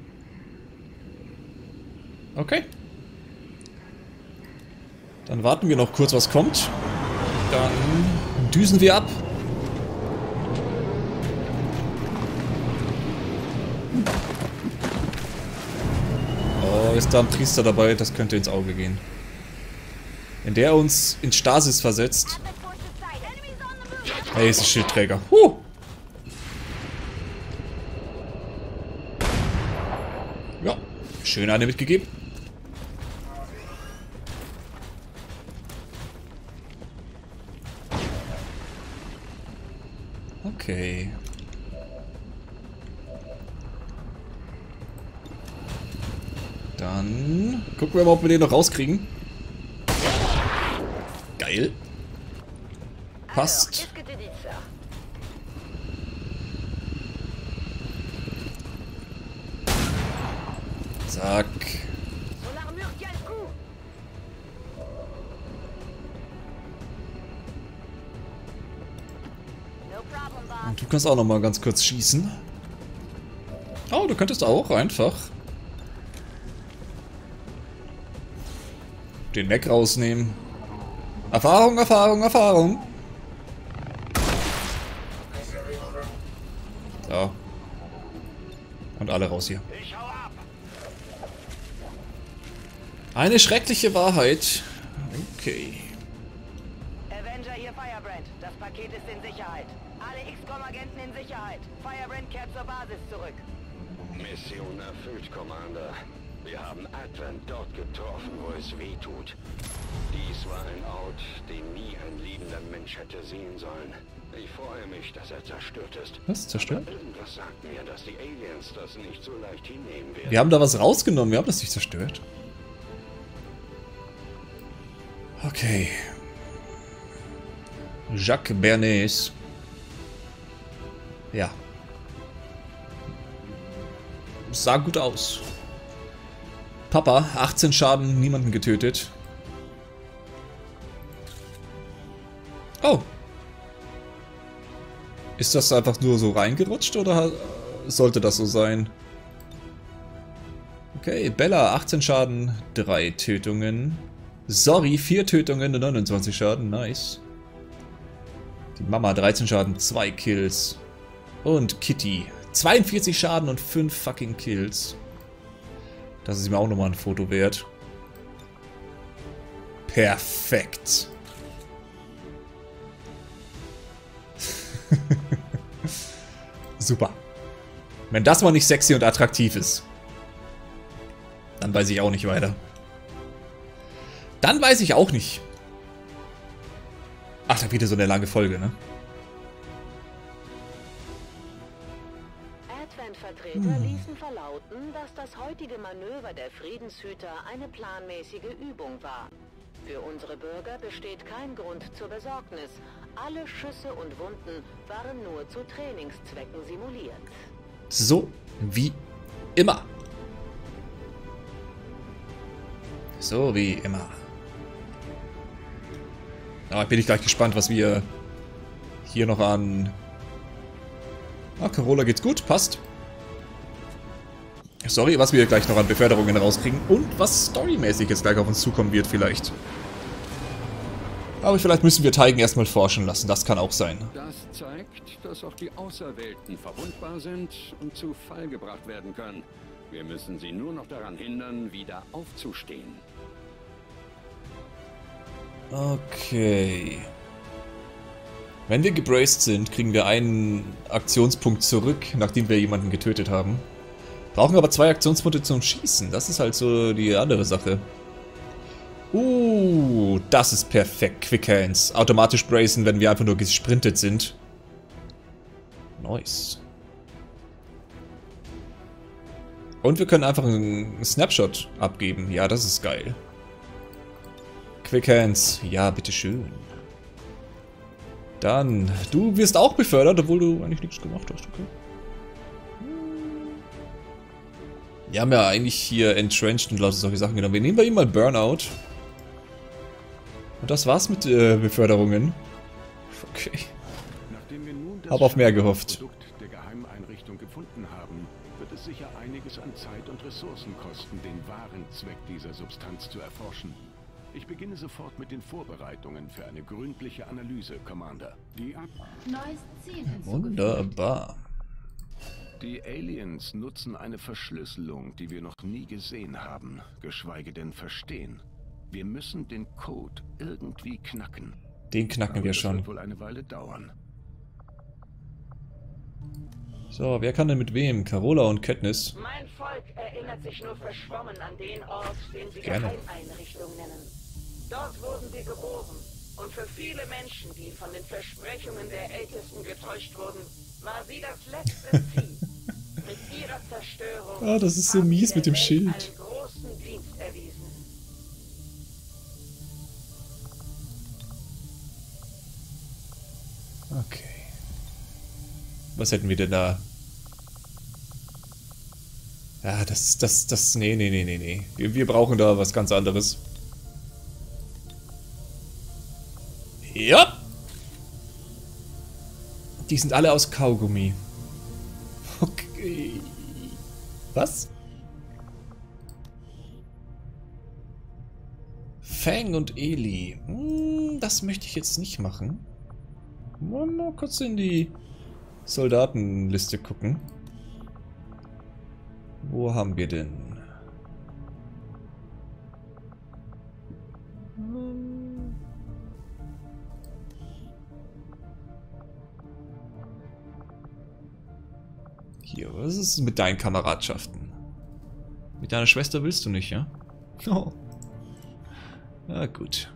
Speaker 1: Okay. Dann warten wir noch kurz, was kommt. Dann düsen wir ab. Oh, ist da ein Priester dabei? Das könnte ins Auge gehen. Wenn der uns in Stasis versetzt. Hey, ist ein Schildträger. Huh. Ja, schön eine mitgegeben. Okay. Dann gucken wir mal, ob wir den noch rauskriegen. Geil. Passt. Zack. Und du kannst auch noch mal ganz kurz schießen. Oh, du könntest auch einfach den Mac rausnehmen. Erfahrung, Erfahrung, Erfahrung. So. Und alle raus hier.
Speaker 2: Ich hau ab!
Speaker 1: Eine schreckliche Wahrheit. Okay.
Speaker 3: Avenger hier Firebrand. Das Paket ist in Sicherheit. Alle X COM-Agenten in Sicherheit. Firebrand kehrt zur Basis zurück.
Speaker 2: Mission erfüllt, Commander. Wir haben Advent dort getroffen, wo es weh tut. Dies war ein Ort, den nie ein liebender Mensch hätte sehen sollen. Ich freue mich, dass er zerstört ist.
Speaker 1: Was? Zerstört?
Speaker 2: Aber irgendwas sagt mir, dass die Aliens das nicht so leicht hinnehmen werden.
Speaker 1: Wir haben da was rausgenommen, wir haben das nicht zerstört. Okay. Jacques Bernays. Ja. Sah gut aus. Papa, achtzehn Schaden, niemanden getötet. Oh. Ist das einfach nur so reingerutscht oder sollte das so sein? Okay, Bella, achtzehn Schaden, drei Tötungen. Sorry, vier Tötungen, neunundzwanzig Schaden, nice. Die Mama, dreizehn Schaden, zwei Kills. Und Kitty, zweiundvierzig Schaden und fünf fucking Kills. Das ist mir auch nochmal ein Foto wert. Perfekt. Super. Wenn das mal nicht sexy und attraktiv ist, dann weiß ich auch nicht weiter. Dann weiß ich auch nicht. Ach, da wieder so eine lange Folge, ne?
Speaker 5: Advent-Vertreter hm. ließen verlauten, dass das heutige Manöver der Friedenshüter eine planmäßige Übung war. Für unsere Bürger besteht kein Grund zur Besorgnis. Alle Schüsse und Wunden waren nur zu Trainingszwecken simuliert.
Speaker 1: So wie immer. So wie immer. Aber bin ich gleich gespannt, was wir hier noch an... Ah, Carola geht's gut, passt. Sorry, was wir gleich noch an Beförderungen rauskriegen und was storymäßig jetzt gleich auf uns zukommen wird vielleicht. Aber vielleicht müssen wir Teigen erstmal forschen lassen, das kann auch sein.
Speaker 2: Das zeigt, dass auch die Auserwählten verwundbar sind und zu Fall gebracht werden können. Wir müssen sie nur noch daran hindern, wieder aufzustehen.
Speaker 1: Okay. Wenn wir gebraced sind, kriegen wir einen Aktionspunkt zurück, nachdem wir jemanden getötet haben. Brauchen aber zwei Aktionspunkte zum Schießen. Das ist halt so die andere Sache. Uh, das ist perfekt. Quick Hands. Automatisch bracen, wenn wir einfach nur gesprintet sind. Nice. Und wir können einfach einen Snapshot abgeben. Ja, das ist geil. Quick Hands. Ja, bitteschön. Dann, du wirst auch befördert, obwohl du eigentlich nichts gemacht hast, okay? Wir haben ja eigentlich hier Entrenched und lauter solche Sachen genommen. Wir nehmen bei ihm mal Burnout. Und das war's mit äh, Beförderungen. Okay.
Speaker 2: Nachdem wir nun das
Speaker 1: Hab auf mehr gehofft.
Speaker 2: Produkt der Geheimeinrichtung gefunden haben, wird es sicher einiges an Zeit und Ressourcen kosten, den wahren Zweck dieser Substanz zu erforschen. Ich beginne sofort mit den Vorbereitungen für eine gründliche Analyse, Commander. Die Ab
Speaker 7: Neues Ziel hinzugefügt.
Speaker 1: Wunderbar.
Speaker 2: Die Aliens nutzen eine Verschlüsselung, die wir noch nie gesehen haben, geschweige denn verstehen. Wir müssen den Code irgendwie knacken.
Speaker 1: Den knacken
Speaker 2: Aber
Speaker 1: wir
Speaker 2: das
Speaker 1: schon.
Speaker 2: wird wohl eine Weile dauern.
Speaker 1: So, wer kann denn mit wem? Carola und Katniss.
Speaker 3: Mein Volk erinnert sich nur verschwommen an den Ort, den sie
Speaker 1: Gerne.
Speaker 3: Geheimeinrichtung nennen. Dort wurden wir geboren. Und für viele Menschen, die von den Versprechungen der Ältesten getäuscht wurden, war sie das letzte Ziel. Mit ihrer Zerstörung
Speaker 1: Ah, das ist so
Speaker 3: haben
Speaker 1: mies
Speaker 3: sie
Speaker 1: mit
Speaker 3: der
Speaker 1: dem
Speaker 3: Welt
Speaker 1: Schild.
Speaker 3: einen großen Dienst erwiesen.
Speaker 1: Okay. Was hätten wir denn da? Ja, das, das, das, nee, nee, nee, nee, nee. Wir, wir brauchen da was ganz anderes. Ja! Die sind alle aus Kaugummi. Okay. Was? Fang und Eli. Hm, das möchte ich jetzt nicht machen. Mal, mal kurz in die Soldatenliste gucken. Wo haben wir denn? Hm. Hier, was ist mit deinen Kameradschaften? Mit deiner Schwester willst du nicht, ja? Oh. Na gut.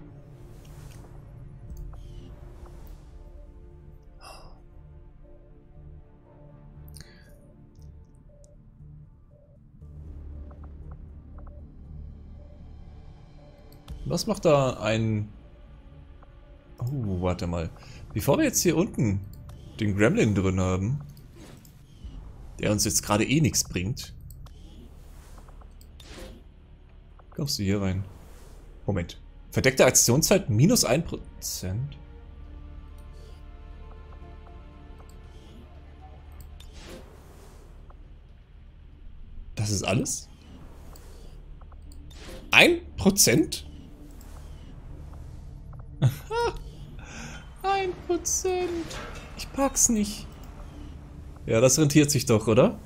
Speaker 1: Was macht da ein... Oh, warte mal. Bevor wir jetzt hier unten den Gremlin drin haben, der uns jetzt gerade eh nichts bringt, kommst du hier rein. Moment. Verdeckte Aktionszeit minus ein Prozent. Das ist alles? Ein Prozent? Ein Prozent. Ich pack's nicht. Ja, das rentiert sich doch, oder?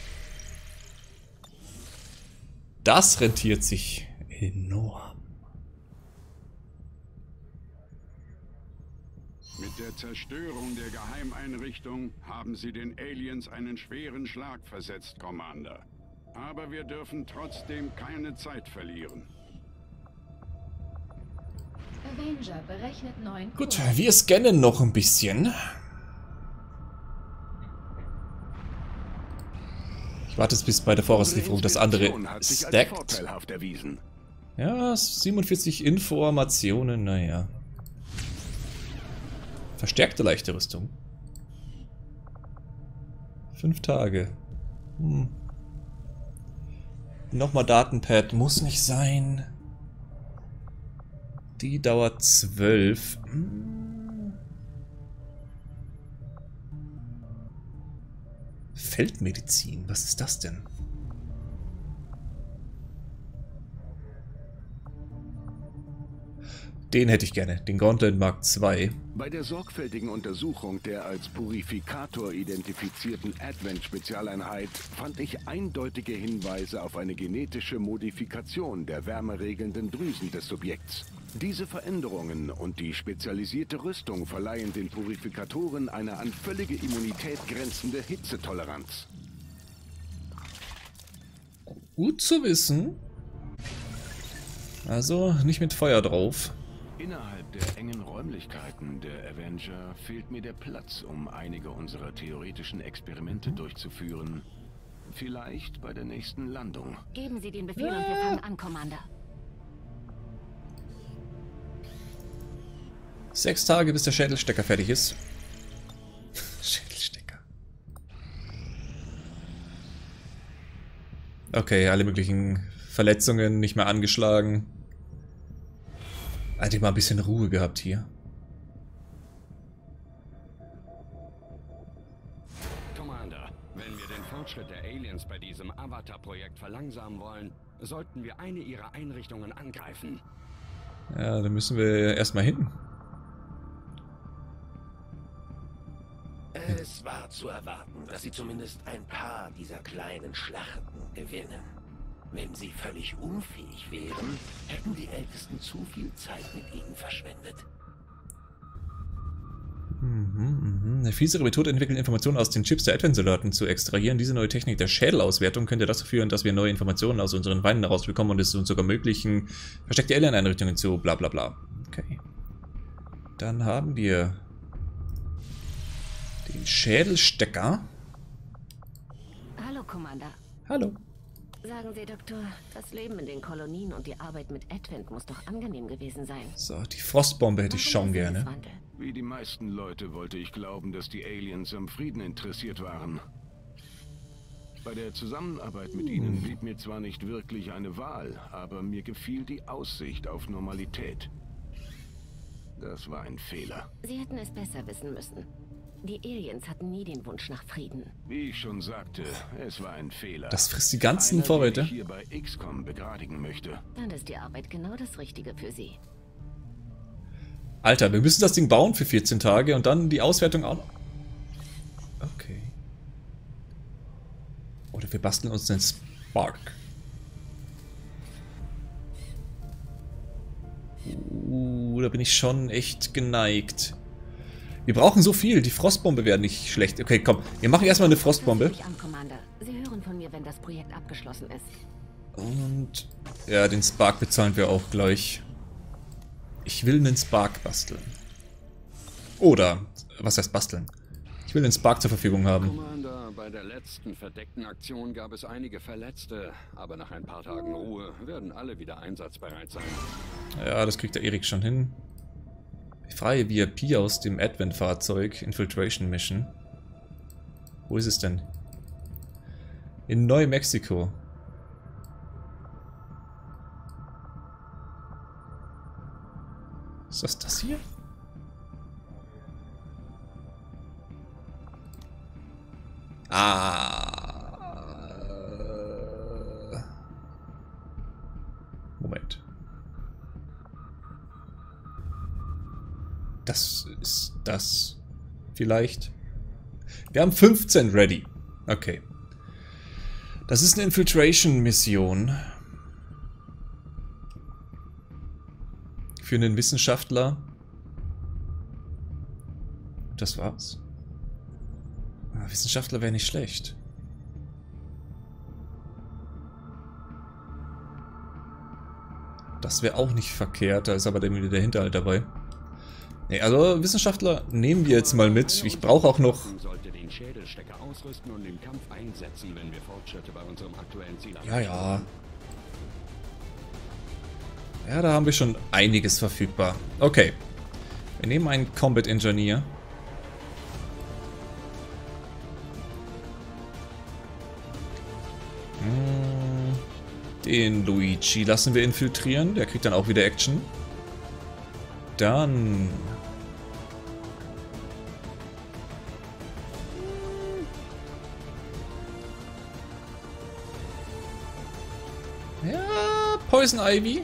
Speaker 1: Das rentiert sich enorm.
Speaker 2: Mit der Zerstörung der Geheimeinrichtung haben sie den Aliens einen schweren Schlag versetzt, Commander. Aber wir dürfen trotzdem keine Zeit verlieren.
Speaker 7: Avenger berechnet neuen
Speaker 1: Gut,
Speaker 7: Kurs.
Speaker 1: wir scannen noch ein bisschen. Ich warte bis bei der Vorauslieferung das andere
Speaker 2: Unsere Inspektion hat sich als
Speaker 1: stackt.
Speaker 2: vorteilhaft erwiesen.
Speaker 1: Ja, siebenundvierzig Informationen, naja. Verstärkte leichte Rüstung. Fünf Tage. Hm. Nochmal Datenpad, muss nicht sein. Die dauert zwölf. Hm. Feldmedizin, was ist das denn? Den hätte ich gerne, den Gauntlet Mark zwei.
Speaker 2: Bei der sorgfältigen Untersuchung der als Purifikator identifizierten Advent-Spezialeinheit fand ich eindeutige Hinweise auf eine genetische Modifikation der wärmeregelnden Drüsen des Subjekts. Diese Veränderungen und die spezialisierte Rüstung verleihen den Purifikatoren eine an völlige Immunität grenzende Hitzetoleranz.
Speaker 1: Gut zu wissen. Also nicht mit Feuer drauf.
Speaker 2: Innerhalb der engen Räumlichkeiten der Avenger fehlt mir der Platz, um einige unserer theoretischen Experimente durchzuführen. Vielleicht bei der nächsten Landung.
Speaker 5: Geben Sie den Befehl und wir fangen an, Commander.
Speaker 1: Sechs Tage, bis der Schädelstecker fertig ist. Schädelstecker. Okay, alle möglichen Verletzungen nicht mehr angeschlagen. Hatte mal ein bisschen Ruhe gehabt hier.
Speaker 2: Commander, wenn wir den Fortschritt der Aliens bei diesem Avatar-Projekt verlangsamen wollen, sollten wir eine ihrer Einrichtungen angreifen.
Speaker 1: Ja, dann müssen wir erstmal hin.
Speaker 4: Es war zu erwarten, dass sie zumindest ein paar dieser kleinen Schlachten gewinnen. Wenn sie völlig unfähig wären, hätten die Ältesten zu viel Zeit mit ihnen verschwendet.
Speaker 1: Mhm, mhm. Eine fiesere Methode entwickelt, Informationen aus den Chips der Advent-Soldaten zu extrahieren. Diese neue Technik der Schädelauswertung könnte dazu führen, dass wir neue Informationen aus unseren Feinden herausbekommen und es uns sogar ermöglichen, versteckte Alien-Einrichtungen zu bla bla bla. Okay. Dann haben wir den Schädelstecker.
Speaker 5: Hallo, Commander.
Speaker 1: Hallo.
Speaker 5: Sagen Sie, Doktor, das Leben in den Kolonien und die Arbeit mit Advent muss doch angenehm gewesen sein.
Speaker 1: So, die Frostbombe hätte ich schon gerne.
Speaker 2: Wie die meisten Leute wollte ich glauben, dass die Aliens am Frieden interessiert waren. Bei der Zusammenarbeit mit ihnen blieb mir zwar nicht wirklich eine Wahl, aber mir gefiel die Aussicht auf Normalität. Das war ein Fehler.
Speaker 5: Sie hätten es besser wissen müssen. Die Aliens hatten nie den Wunsch nach Frieden.
Speaker 2: Wie ich schon sagte, es war ein Fehler.
Speaker 1: Das frisst die ganzen
Speaker 2: Einer,
Speaker 1: Vorräte.
Speaker 2: den ich hier bei X COM begradigen möchte.
Speaker 5: Dann ist die Arbeit genau das Richtige für Sie.
Speaker 1: Alter, wir müssen das Ding bauen für vierzehn Tage und dann die Auswertung auch noch. Okay. Oder wir basteln uns den Spark. Uh, da bin ich schon echt geneigt. Wir brauchen so viel. Die Frostbombe wäre nicht schlecht. Okay, komm. Wir machen erstmal eine Frostbombe.
Speaker 5: An, Commander. Sie hören von mir, wenn das Projekt abgeschlossen ist.
Speaker 1: Und ja, den Spark bezahlen wir auch gleich. Ich will einen Spark basteln. Oder, was heißt basteln? Ich will den Spark zur Verfügung haben.
Speaker 2: Commander, bei der letzten verdeckten Aktion gab es einige Verletzte, aber nach ein paar Tagen Ruhe werden alle wieder einsatzbereit sein.
Speaker 1: Ja, das kriegt der Erik schon hin. Freie V I P aus dem Advent-Fahrzeug. Infiltration Mission. Wo ist es denn? In Neumexiko. Ist das das hier? Ah. Moment. Das ist das. Vielleicht. Wir haben fünfzehn ready. Okay. Das ist eine Infiltration-Mission. Für einen Wissenschaftler. Das war's. Ah, Wissenschaftler wäre nicht schlecht. Das wäre auch nicht verkehrt. Da ist aber dann wieder der Hinterhalt dabei. Nee, also Wissenschaftler nehmen wir jetzt mal mit. Ich brauche auch noch...
Speaker 2: Sollte den Schädelstecker ausrüsten und im Kampf einsetzen, wenn wir Fortschritte bei unserem aktuellen Ziel haben.
Speaker 1: Ja, ja. Ja, da haben wir schon einiges verfügbar. Okay. Wir nehmen einen Combat Engineer. Den Luigi lassen wir infiltrieren. Der kriegt dann auch wieder Action. Dann... Ja, Poison Ivy.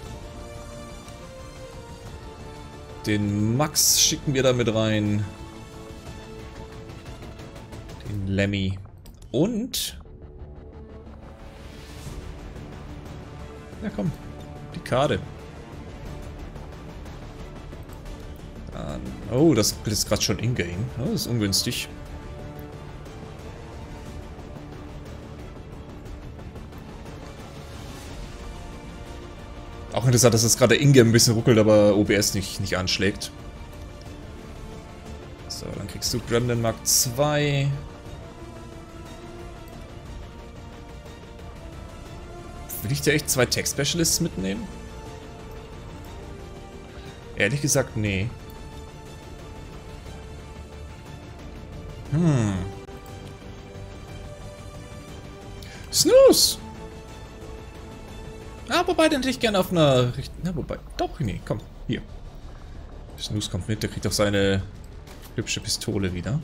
Speaker 1: Den Max schicken wir da mit rein. Den Lemmy. Und... Ja, komm. Die Karte. Dann, oh, das ist gerade schon in-game. Oh, das ist ungünstig. Auch interessant, dass es gerade in-game ein bisschen ruckelt, aber O B S nicht, nicht anschlägt. So, dann kriegst du Gremlin Mark zwei. Will ich da echt zwei Tech-Specialists mitnehmen? Ehrlich gesagt, nee. Hm. Snooze! Ah, wobei, den hätte ich gerne auf einer... Na, wobei... Doch, nee, komm, hier. Snooze kommt mit, der kriegt auch seine hübsche Pistole wieder.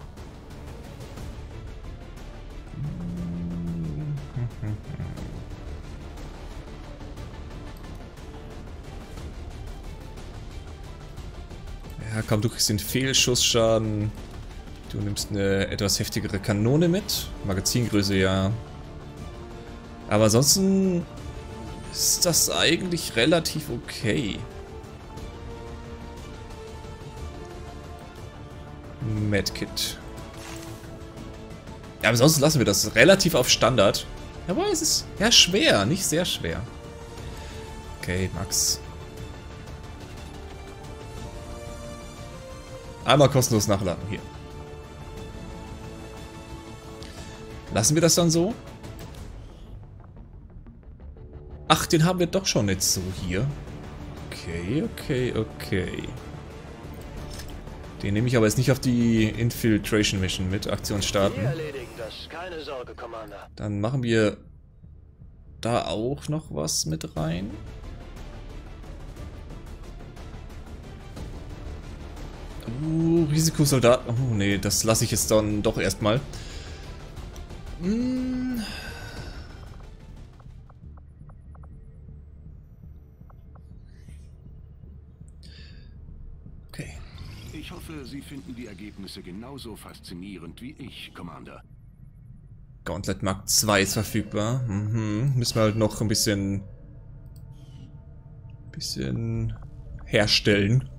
Speaker 1: Ja, komm, du kriegst den Fehlschussschaden. Du nimmst eine etwas heftigere Kanone mit. Magazingröße, ja. Aber ansonsten ist das eigentlich relativ okay. Medkit. Ja, aber ansonsten lassen wir das relativ auf Standard. Aber es ist ja schwer, nicht sehr schwer. Okay, Max. Einmal kostenlos nachladen, hier. Lassen wir das dann so? Ach, den haben wir doch schon jetzt so hier. Okay, okay, okay. Den nehme ich aber jetzt nicht auf die Infiltration Mission mit. Aktion starten.
Speaker 4: Keine Sorge, Commander.
Speaker 1: Dann machen wir da auch noch was mit rein. Uh, Risikosoldat. Oh nee, das lasse ich jetzt dann doch erstmal. Hm. Okay.
Speaker 2: Ich hoffe, Sie finden die Ergebnisse genauso faszinierend wie ich, Commander.
Speaker 1: Gauntlet Mark zwei ist verfügbar. Mhm. Müssen wir halt noch ein bisschen... bisschen herstellen.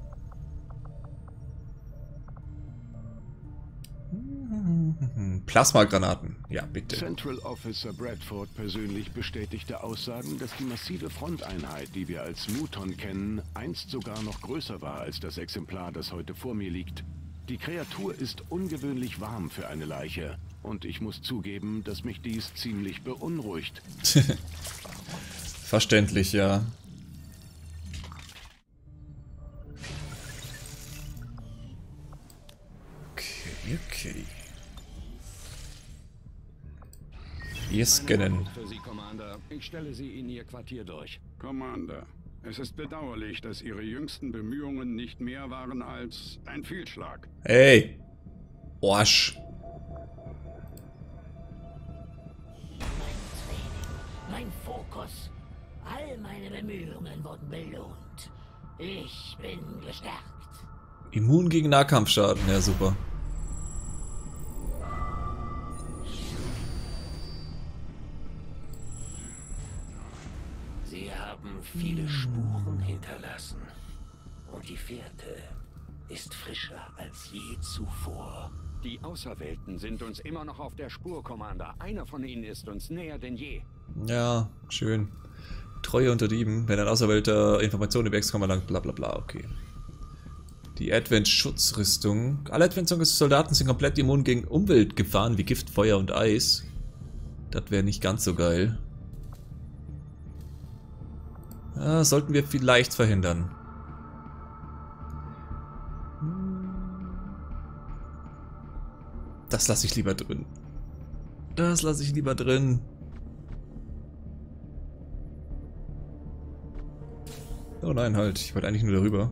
Speaker 1: Plasmagranaten. Ja, bitte.
Speaker 2: Central Officer Bradford persönlich bestätigte Aussagen, dass die massive Fronteinheit, die wir als Muton kennen, einst sogar noch größer war als das Exemplar, das heute vor mir liegt. Die Kreatur ist ungewöhnlich warm für eine Leiche. Und ich muss zugeben, dass mich dies ziemlich beunruhigt.
Speaker 1: Verständlich, ja. Okay, okay. Wir scannen.
Speaker 8: Für Sie, Commander. Ich stelle Sie in Ihr Quartier durch.
Speaker 9: Commander, es ist bedauerlich, dass Ihre jüngsten Bemühungen nicht mehr waren als ein Fehlschlag.
Speaker 1: Hey! Arsch!
Speaker 6: Mein Fokus. All meine Bemühungen wurden belohnt. Ich bin gestärkt.
Speaker 1: Immun gegen Nahkampfschaden, ja super.
Speaker 4: Sie haben viele Spuren hinterlassen. Und die vierte ist frischer als je zuvor.
Speaker 8: Die Auserwählten sind uns immer noch auf der Spur, Commander. Einer von ihnen ist uns näher denn je.
Speaker 1: Ja, schön. Treue unter Dieben. Wenn ein Auserwählter Informationen wächst, kann man dann bla bla bla. Okay. Die Advent-Schutzrüstung. Alle Advent-Soldaten sind komplett immun gegen Umweltgefahren wie Gift, Feuer und Eis. Das wäre nicht ganz so geil. Äh, sollten wir vielleicht verhindern. Das lasse ich lieber drin. Das lasse ich lieber drin. Oh nein, halt. Ich wollte eigentlich nur darüber.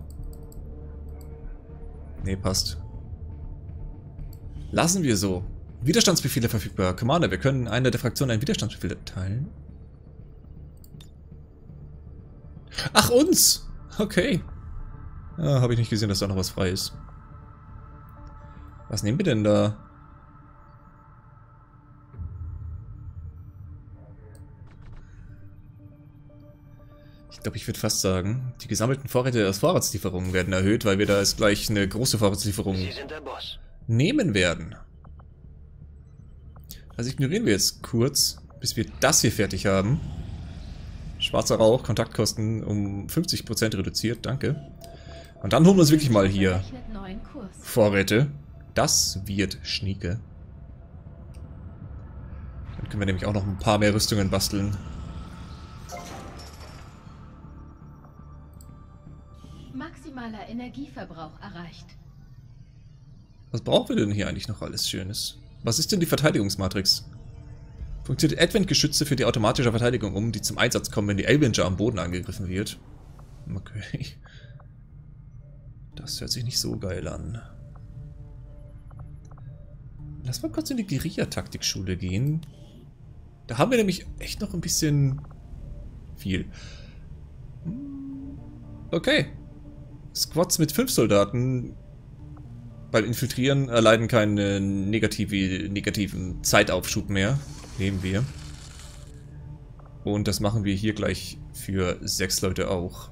Speaker 1: Nee, passt. Lassen wir so. Widerstandsbefehle verfügbar. Commander, wir können einer der Fraktionen einen Widerstandsbefehl erteilen. Ach, uns! Okay. Ah, habe ich nicht gesehen, dass da noch was frei ist. Was nehmen wir denn da? Ich glaube, ich würde fast sagen, die gesammelten Vorräte aus Vorratslieferungen werden erhöht, weil wir da jetzt gleich eine große Vorratslieferung
Speaker 4: Sie sind der Boss.
Speaker 1: nehmen werden. Also ignorieren wir jetzt kurz, bis wir das hier fertig haben. Schwarzer Rauch, Kontaktkosten um fünfzig Prozent reduziert, danke. Und dann holen wir uns wirklich mal hier Vorräte. Das wird schnieke. Dann können wir nämlich auch noch ein paar mehr Rüstungen basteln.
Speaker 7: Maximaler Energieverbrauch erreicht.
Speaker 1: Was brauchen wir denn hier eigentlich noch alles Schönes? Was ist denn die Verteidigungsmatrix? Funktioniert Advent-Geschütze für die automatische Verteidigung um, die zum Einsatz kommen, wenn die Avenger am Boden angegriffen wird? Okay. Das hört sich nicht so geil an. Lass mal kurz in die Guerilla-Taktikschule gehen. Da haben wir nämlich echt noch ein bisschen viel. Okay. Squads mit fünf Soldaten beim Infiltrieren erleiden keinen negative, negativen Zeitaufschub mehr. Nehmen wir. Und das machen wir hier gleich für sechs Leute auch.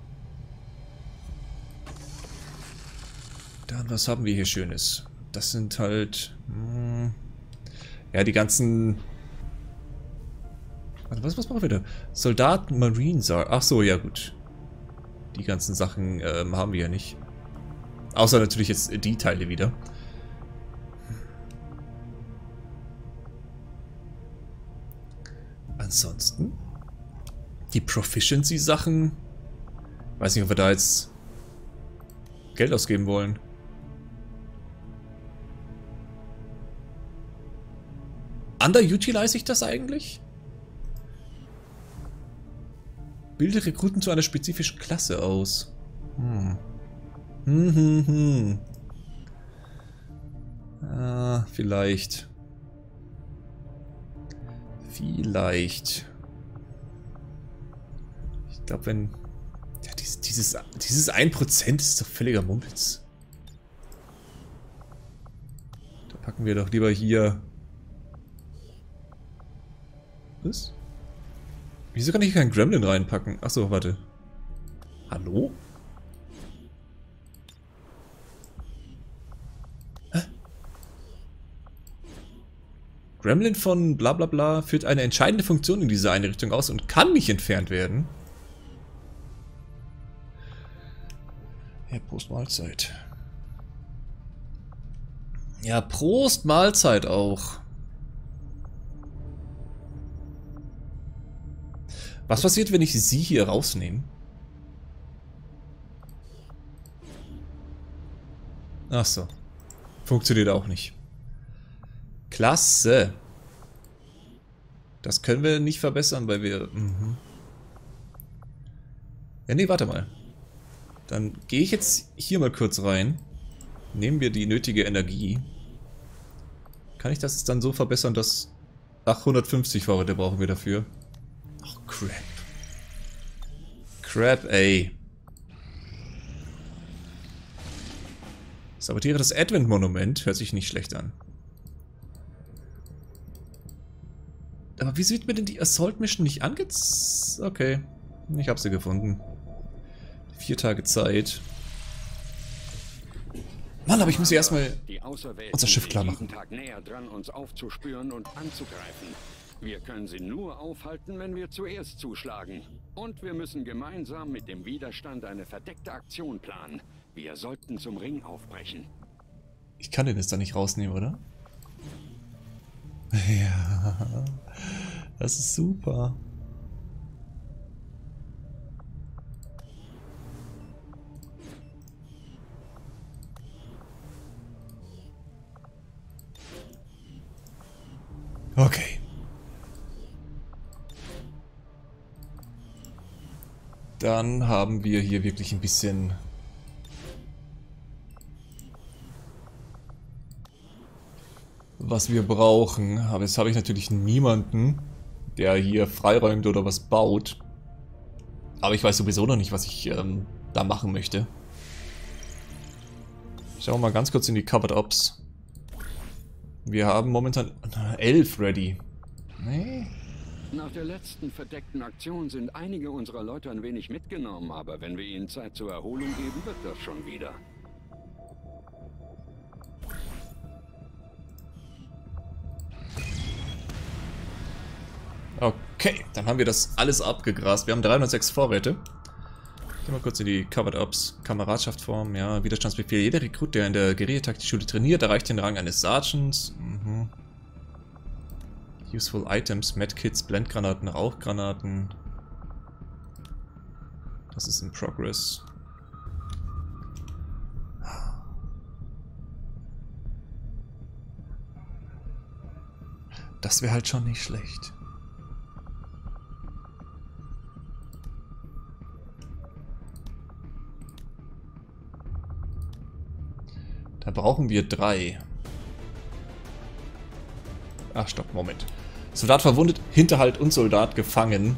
Speaker 1: Dann, was haben wir hier Schönes? Das sind halt... Mh, ja, die ganzen... Was, was brauchen wir da? Soldat, Marines... Ach so, ja gut. Die ganzen Sachen ähm, haben wir ja nicht. Außer natürlich jetzt die Teile wieder. Ansonsten... Die Proficiency-Sachen... Weiß nicht, ob wir da jetzt Geld ausgeben wollen. Underutilize ich das eigentlich? Bilde Rekruten zu einer spezifischen Klasse aus. Hm. Hm, hm, hm. Ah, vielleicht. Vielleicht. Ich glaube, wenn... Ja, dieses, dieses, dieses ein Prozent ist doch völliger Mumpitz. Da packen wir doch lieber hier... Was? Wieso kann ich hier keinen Gremlin reinpacken? Achso, warte. Hallo? Hä? Gremlin von bla bla bla führt eine entscheidende Funktion in dieser Einrichtung aus und kann nicht entfernt werden. Ja, Prost Mahlzeit. Ja, Prost Mahlzeit auch. Was passiert, wenn ich sie hier rausnehme? Ach so. Funktioniert auch nicht. Klasse. Das können wir nicht verbessern, weil wir... Mhm. Ja, nee, warte mal. Dann gehe ich jetzt hier mal kurz rein. Nehmen wir die nötige Energie. Kann ich das dann so verbessern, dass... Ach, hundertfünfzig Vorräte brauchen wir dafür. Ach, Crap. Crap, ey. Sabotiere das Advent-Monument. Hört sich nicht schlecht an. Aber wieso wird mir denn die Assault Mission nicht angezeigt? Okay. Ich habe sie gefunden. Vier Tage Zeit. Mann, aber ich muss ja erstmal unser Schiff klar machen.
Speaker 8: Tag näher dran, uns aufzuspüren und anzugreifen. Wir können sie nur aufhalten, wenn wir zuerst zuschlagen. Und wir müssen gemeinsam mit dem Widerstand eine verdeckte Aktion planen. Wir sollten zum Ring aufbrechen.
Speaker 1: Ich kann den jetzt da nicht rausnehmen, oder? Ja, das ist super. Okay. Dann haben wir hier wirklich ein bisschen... was wir brauchen. Aber jetzt habe ich natürlich niemanden, der hier freiräumt oder was baut. Aber ich weiß sowieso noch nicht, was ich ähm, da machen möchte. Schauen wir mal ganz kurz in die Covered Ops. Wir haben momentan elf ready. Nee.
Speaker 8: Nach der letzten verdeckten Aktion sind einige unserer Leute ein wenig mitgenommen, aber wenn wir ihnen Zeit zur Erholung geben, wird das schon wieder.
Speaker 1: Okay, dann haben wir das alles abgegrast. Wir haben dreihundertsechs Vorräte. Gehen wir kurz in die Covered Ops. Kameradschaftsform, ja, Widerstandsbefehl. Jeder Rekrut, der in der Guerilla-Taktikschule trainiert, erreicht den Rang eines Sergeants. Mhm. Useful Items, Medkits, Blendgranaten, Rauchgranaten. Das ist in Progress. Das wäre halt schon nicht schlecht. Da brauchen wir drei. Ach, stopp, Moment. Soldat verwundet, Hinterhalt und Soldat gefangen.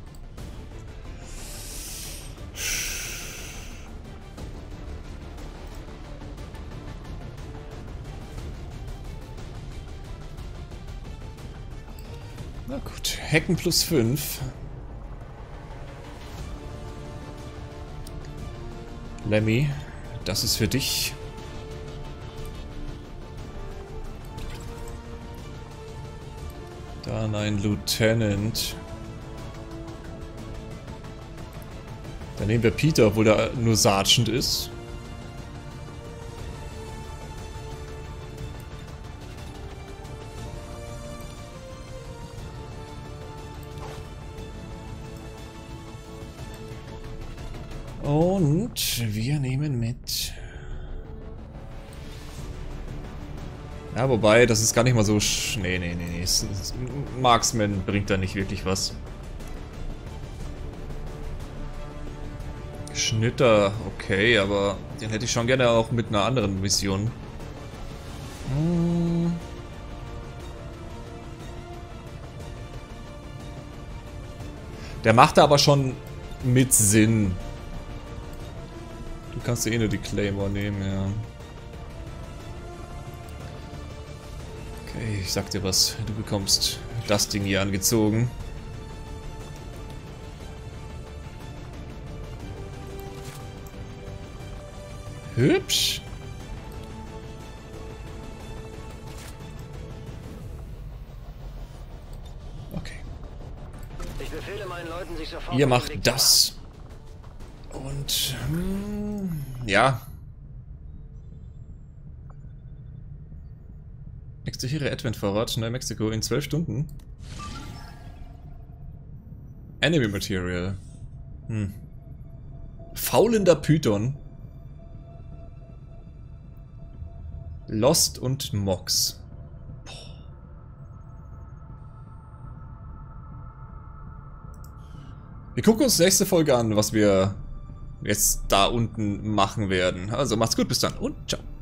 Speaker 1: Na gut, Hacken plus fünf. Lemmy, das ist für dich. Dann ein Lieutenant. Dann nehmen wir Peter, obwohl er nur Sergeant ist. Und wir nehmen mit... Ja, wobei, das ist gar nicht mal so... Sch nee, nee, nee, nee. S S Marksman bringt da nicht wirklich was. Schnitter, okay, aber den hätte ich schon gerne auch mit einer anderen Mission. Hm. Der macht da aber schon mit Sinn. Du kannst ja eh nur die Claymore nehmen, ja. Okay, ich sag dir was. Du bekommst das Ding hier angezogen. Hübsch. Okay.
Speaker 4: Ich befehle meinen Leuten, sich sofort
Speaker 1: Ihr macht das. Und... Hm, ja. Extrahiere Advent-Vorrat, Neumexiko in zwölf Stunden. Enemy Material. Hm. Faulender Python. Lost und Mox. Wir gucken uns nächste Folge an, was wir jetzt da unten machen werden. Also macht's gut, bis dann und ciao.